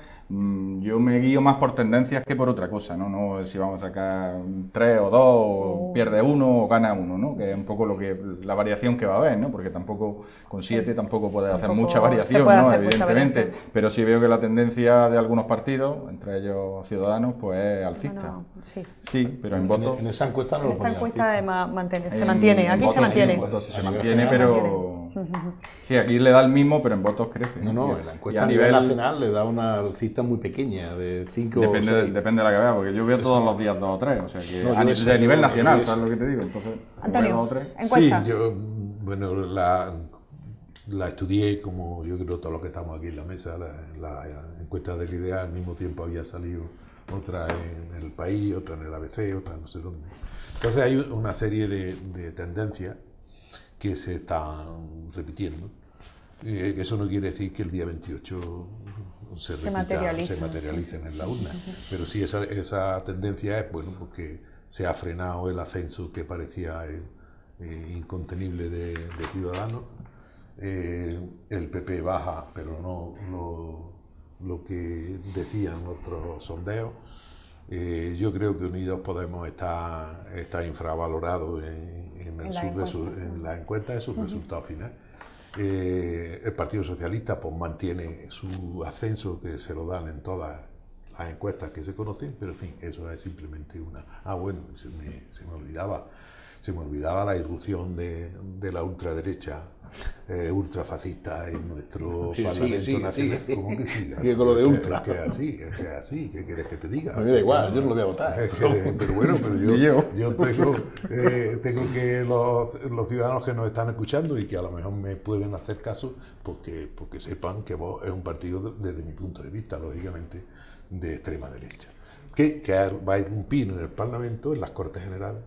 Yo me guío más por tendencias que por otra cosa, ¿no? No si vamos a sacar tres o dos, o pierde uno o gana uno, ¿no? Que es un poco lo que la variación que va a haber, ¿no? Porque tampoco con siete tampoco puede hacer tampoco mucha variación, ¿no? Hacer evidentemente, variación. Pero sí veo que la tendencia de algunos partidos, entre ellos Ciudadanos, pues es alcista. Bueno, sí. sí, pero en, en votos... En esa encuesta no lo esta encuesta ma mantiene, se mantiene, aquí votos, se mantiene. Sí, en votos se mantiene, pero... Sí, aquí le da el mismo, pero en votos crece. No, no, en la encuesta a nivel nacional le da una cita muy pequeña, de cinco depende, o de, depende de la que vea, porque yo veo todos los días dos o tres, o sea que no, a nivel, de nivel nacional, ¿sabes lo que te digo? Entonces, Antonio, dos o tres. encuesta. Sí, yo, bueno, la, la estudié como yo creo todos los que estamos aquí en la mesa, la, la encuesta del Ideal, al mismo tiempo había salido otra en El País, otra en el A B C, otra no sé dónde. Entonces hay una serie de, de tendencias que se están repitiendo. Eh, eso no quiere decir que el día veintiocho se, se, repita, materializa, se materialicen sí. en la urna, uh-huh. pero sí esa, esa tendencia es bueno porque se ha frenado el ascenso que parecía eh, eh, incontenible de, de Ciudadanos. Eh, el P P baja, pero no lo, lo que decían otros sondeos. Eh, yo creo que Unidos Podemos está, está infravalorado en, en, el en, la, encuesta, resu- sí. en la encuesta de su uh-huh. resultado final. Eh, el Partido Socialista pues mantiene su ascenso que se lo dan en todas las encuestas que se conocen, pero en fin, eso es simplemente una... Ah, bueno, se me, se me olvidaba. se me olvidaba la irrupción de, de la ultraderecha eh, ultrafascista en nuestro sí, Parlamento sigue, sigue, Nacional. sigue. ¿Cómo que siga? Sigue con lo de ultra. Es que es así, es que es así. ¿Qué quieres que te diga? Me da igual, yo no lo voy a votar. Es que, pero bueno, pero yo, yo. yo tengo, eh, tengo que los, los ciudadanos que nos están escuchando y que a lo mejor me pueden hacer caso, porque, porque sepan que Vox es un partido, desde mi punto de vista, lógicamente, de extrema derecha. Que, que va a irrumpir en el Parlamento, en las Cortes Generales.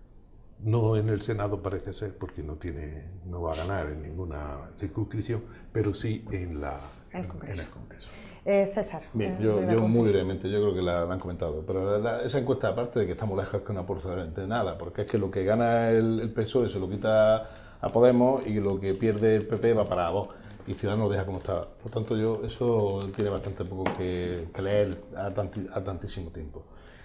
No en el Senado parece ser, porque no tiene, no va a ganar en ninguna circunscripción, pero sí en, la, en, en el Congreso. Eh, César. Bien, eh, yo, yo muy brevemente, yo creo que la, la han comentado, pero la, la, esa encuesta, aparte de que estamos lejos, que no aporta de nada, porque es que lo que gana el, el P S O E se lo quita a Podemos y lo que pierde el P P va para Vox y Ciudadanos lo deja como estaba. Por tanto, yo eso tiene bastante poco que, que leer a, tanti, a tantísimo tiempo.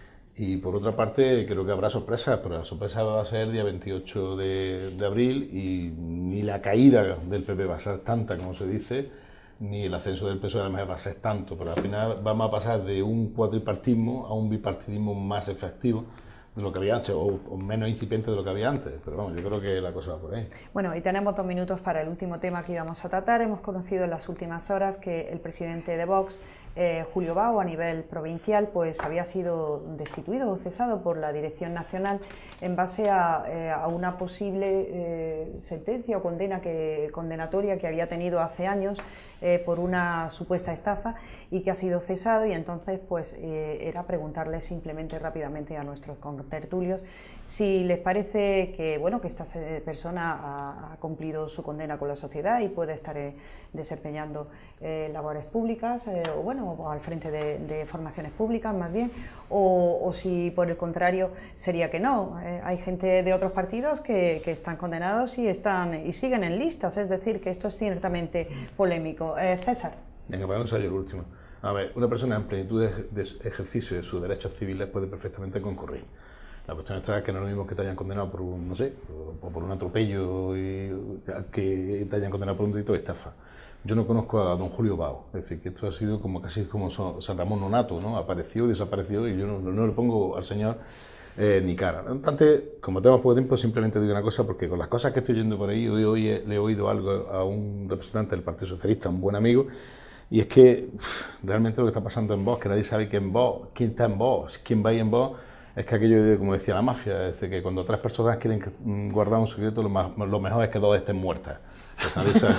Y por otra parte, creo que habrá sorpresas, pero la sorpresa va a ser el día veintiocho de, de abril y ni la caída del P P va a ser tanta como se dice, ni el ascenso del P S O E además va a ser tanto, pero al final vamos a pasar de un cuatripartismo a un bipartidismo más efectivo de lo que había antes, o, o menos incipiente de lo que había antes, pero vamos, yo creo que la cosa va por ahí. Bueno, y tenemos dos minutos para el último tema que íbamos a tratar. Hemos conocido en las últimas horas que el presidente de Vox, eh, Julio Bau, a nivel provincial, pues había sido destituido o cesado por la Dirección Nacional en base a, eh, a una posible eh, sentencia o condena que, condenatoria que había tenido hace años eh, por una supuesta estafa y que ha sido cesado, y entonces pues eh, era preguntarle simplemente rápidamente a nuestros tertulios si les parece que bueno que esta persona ha, ha cumplido su condena con la sociedad y puede estar eh, desempeñando eh, labores públicas eh, o bueno o al frente de, de formaciones públicas más bien, o, o si por el contrario sería que no. Eh, hay gente de otros partidos que, que están condenados y están y siguen en listas, es decir, que esto es ciertamente polémico. Eh, César. Venga, vamos a ir el último. A ver, una persona en plenitud de, de ejercicio de sus derechos civiles puede perfectamente concurrir. La cuestión está que no es lo mismo que te hayan condenado por un, no sé, por, por un atropello y que te hayan condenado por un delito de estafa. Yo no conozco a don Julio Bau, es decir, que esto ha sido como casi como San Ramón Nonato, ¿no? Apareció y desapareció y yo no, no le pongo al señor eh, ni cara. No obstante, como tenemos poco tiempo, simplemente digo una cosa, porque con las cosas que estoy oyendo por ahí, hoy, hoy le he oído algo a un representante del Partido Socialista, un buen amigo, y es que uf, realmente lo que está pasando en Vox, que nadie sabe quién Vox, quién está en Vox, quién va ahí en Vox, es que aquello, de, como decía la mafia, es decir, que cuando tres personas quieren guardar un secreto, lo, más, lo mejor es que dos estén muertas. Pues nadie sabe.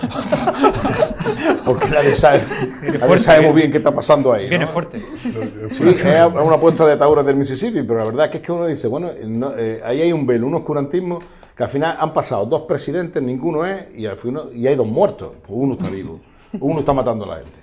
Porque nadie sabe, nadie sabe muy bien qué está pasando ahí, ¿no? Viene fuerte. Sí, es una puesta de Tauro del Mississippi, pero la verdad es que, es que uno dice, bueno, no, eh, ahí hay un velo, un oscurantismo, que al final han pasado dos presidentes, ninguno es, y, al final, y hay dos muertos, pues uno está vivo, uno está matando a la gente.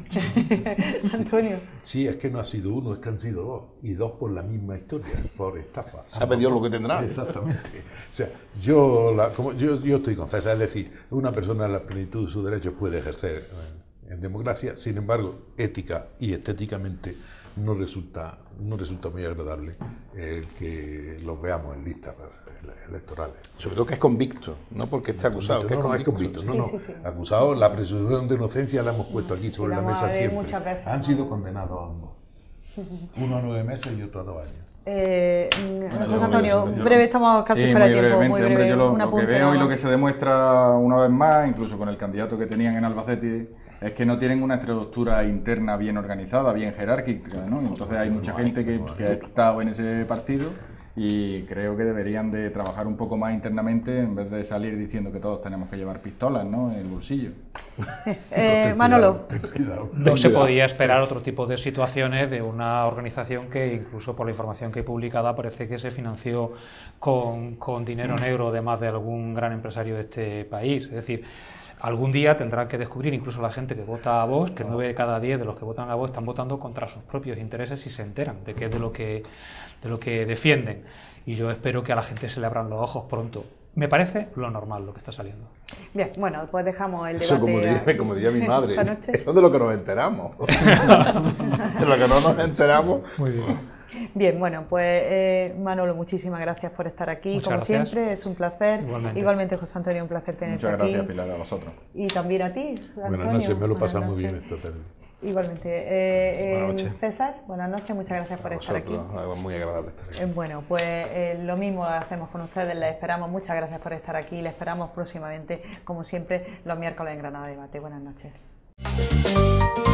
Antonio. Sí, es que no ha sido uno, es que han sido dos, y dos por la misma historia, por estafa. Sabe Dios lo que tendrá. Exactamente. O sea, yo, la, como, yo, yo estoy con César, es decir, una persona en la plenitud de sus derechos puede ejercer en, en democracia, sin embargo, ética y estéticamente no resulta, no resulta muy agradable el que los veamos en listas electorales. Sobre todo que es convicto, no porque esté acusado. No, que no, es es convicto, no, sí, no. sí, sí. Acusado, la presunción de inocencia la hemos puesto aquí sobre la mesa siempre. Veces, Han sido condenados ambos. Uno a nueve meses y otro a dos años. Eh, bueno, José Antonio, yo, breve, estamos casi sí, fuera de muy tiempo. Muy breve, hombre, yo lo, una lo que veo nada y lo más. que se demuestra una vez más, incluso con el candidato que tenían en Albacete, es que no tienen una estructura interna bien organizada, bien jerárquica, ¿no? Entonces hay mucha gente que, que ha estado en ese partido y creo que deberían de trabajar un poco más internamente en vez de salir diciendo que todos tenemos que llevar pistolas, ¿no?, en el bolsillo. eh, Manolo. No se podía esperar otro tipo de situaciones de una organización que, incluso por la información que he publicada, parece que se financió con, con dinero negro de más de algún gran empresario de este país. Es decir, algún día tendrán que descubrir, incluso la gente que vota a Vox, que nueve de cada diez de los que votan a Vox están votando contra sus propios intereses y se enteran de qué es de lo que, de lo que defienden. Y yo espero que a la gente se le abran los ojos pronto. Me parece lo normal lo que está saliendo. Bien, bueno, pues dejamos el debate. Eso como diría, como diría mi madre, esta noche. eso es de lo que nos enteramos. De lo que no nos enteramos. Muy bien. Bien, bueno, pues eh, Manolo, muchísimas gracias por estar aquí, Muchas como gracias. siempre, es un placer. Igualmente. Igualmente, José Antonio, un placer tenerte Muchas aquí. gracias, Pilar, a vosotros. Y también a ti, Antonio. Buenas noches, me lo Buenas pasa muy noches. bien esta tarde. Igualmente. Eh, buenas noches. César, buenas noches, muchas gracias por a estar vosotros, aquí. Muy agradable estar aquí. Eh, bueno, pues eh, lo mismo hacemos con ustedes, les esperamos, muchas gracias por estar aquí, les esperamos próximamente, como siempre, los miércoles en Granada Debate. Buenas noches.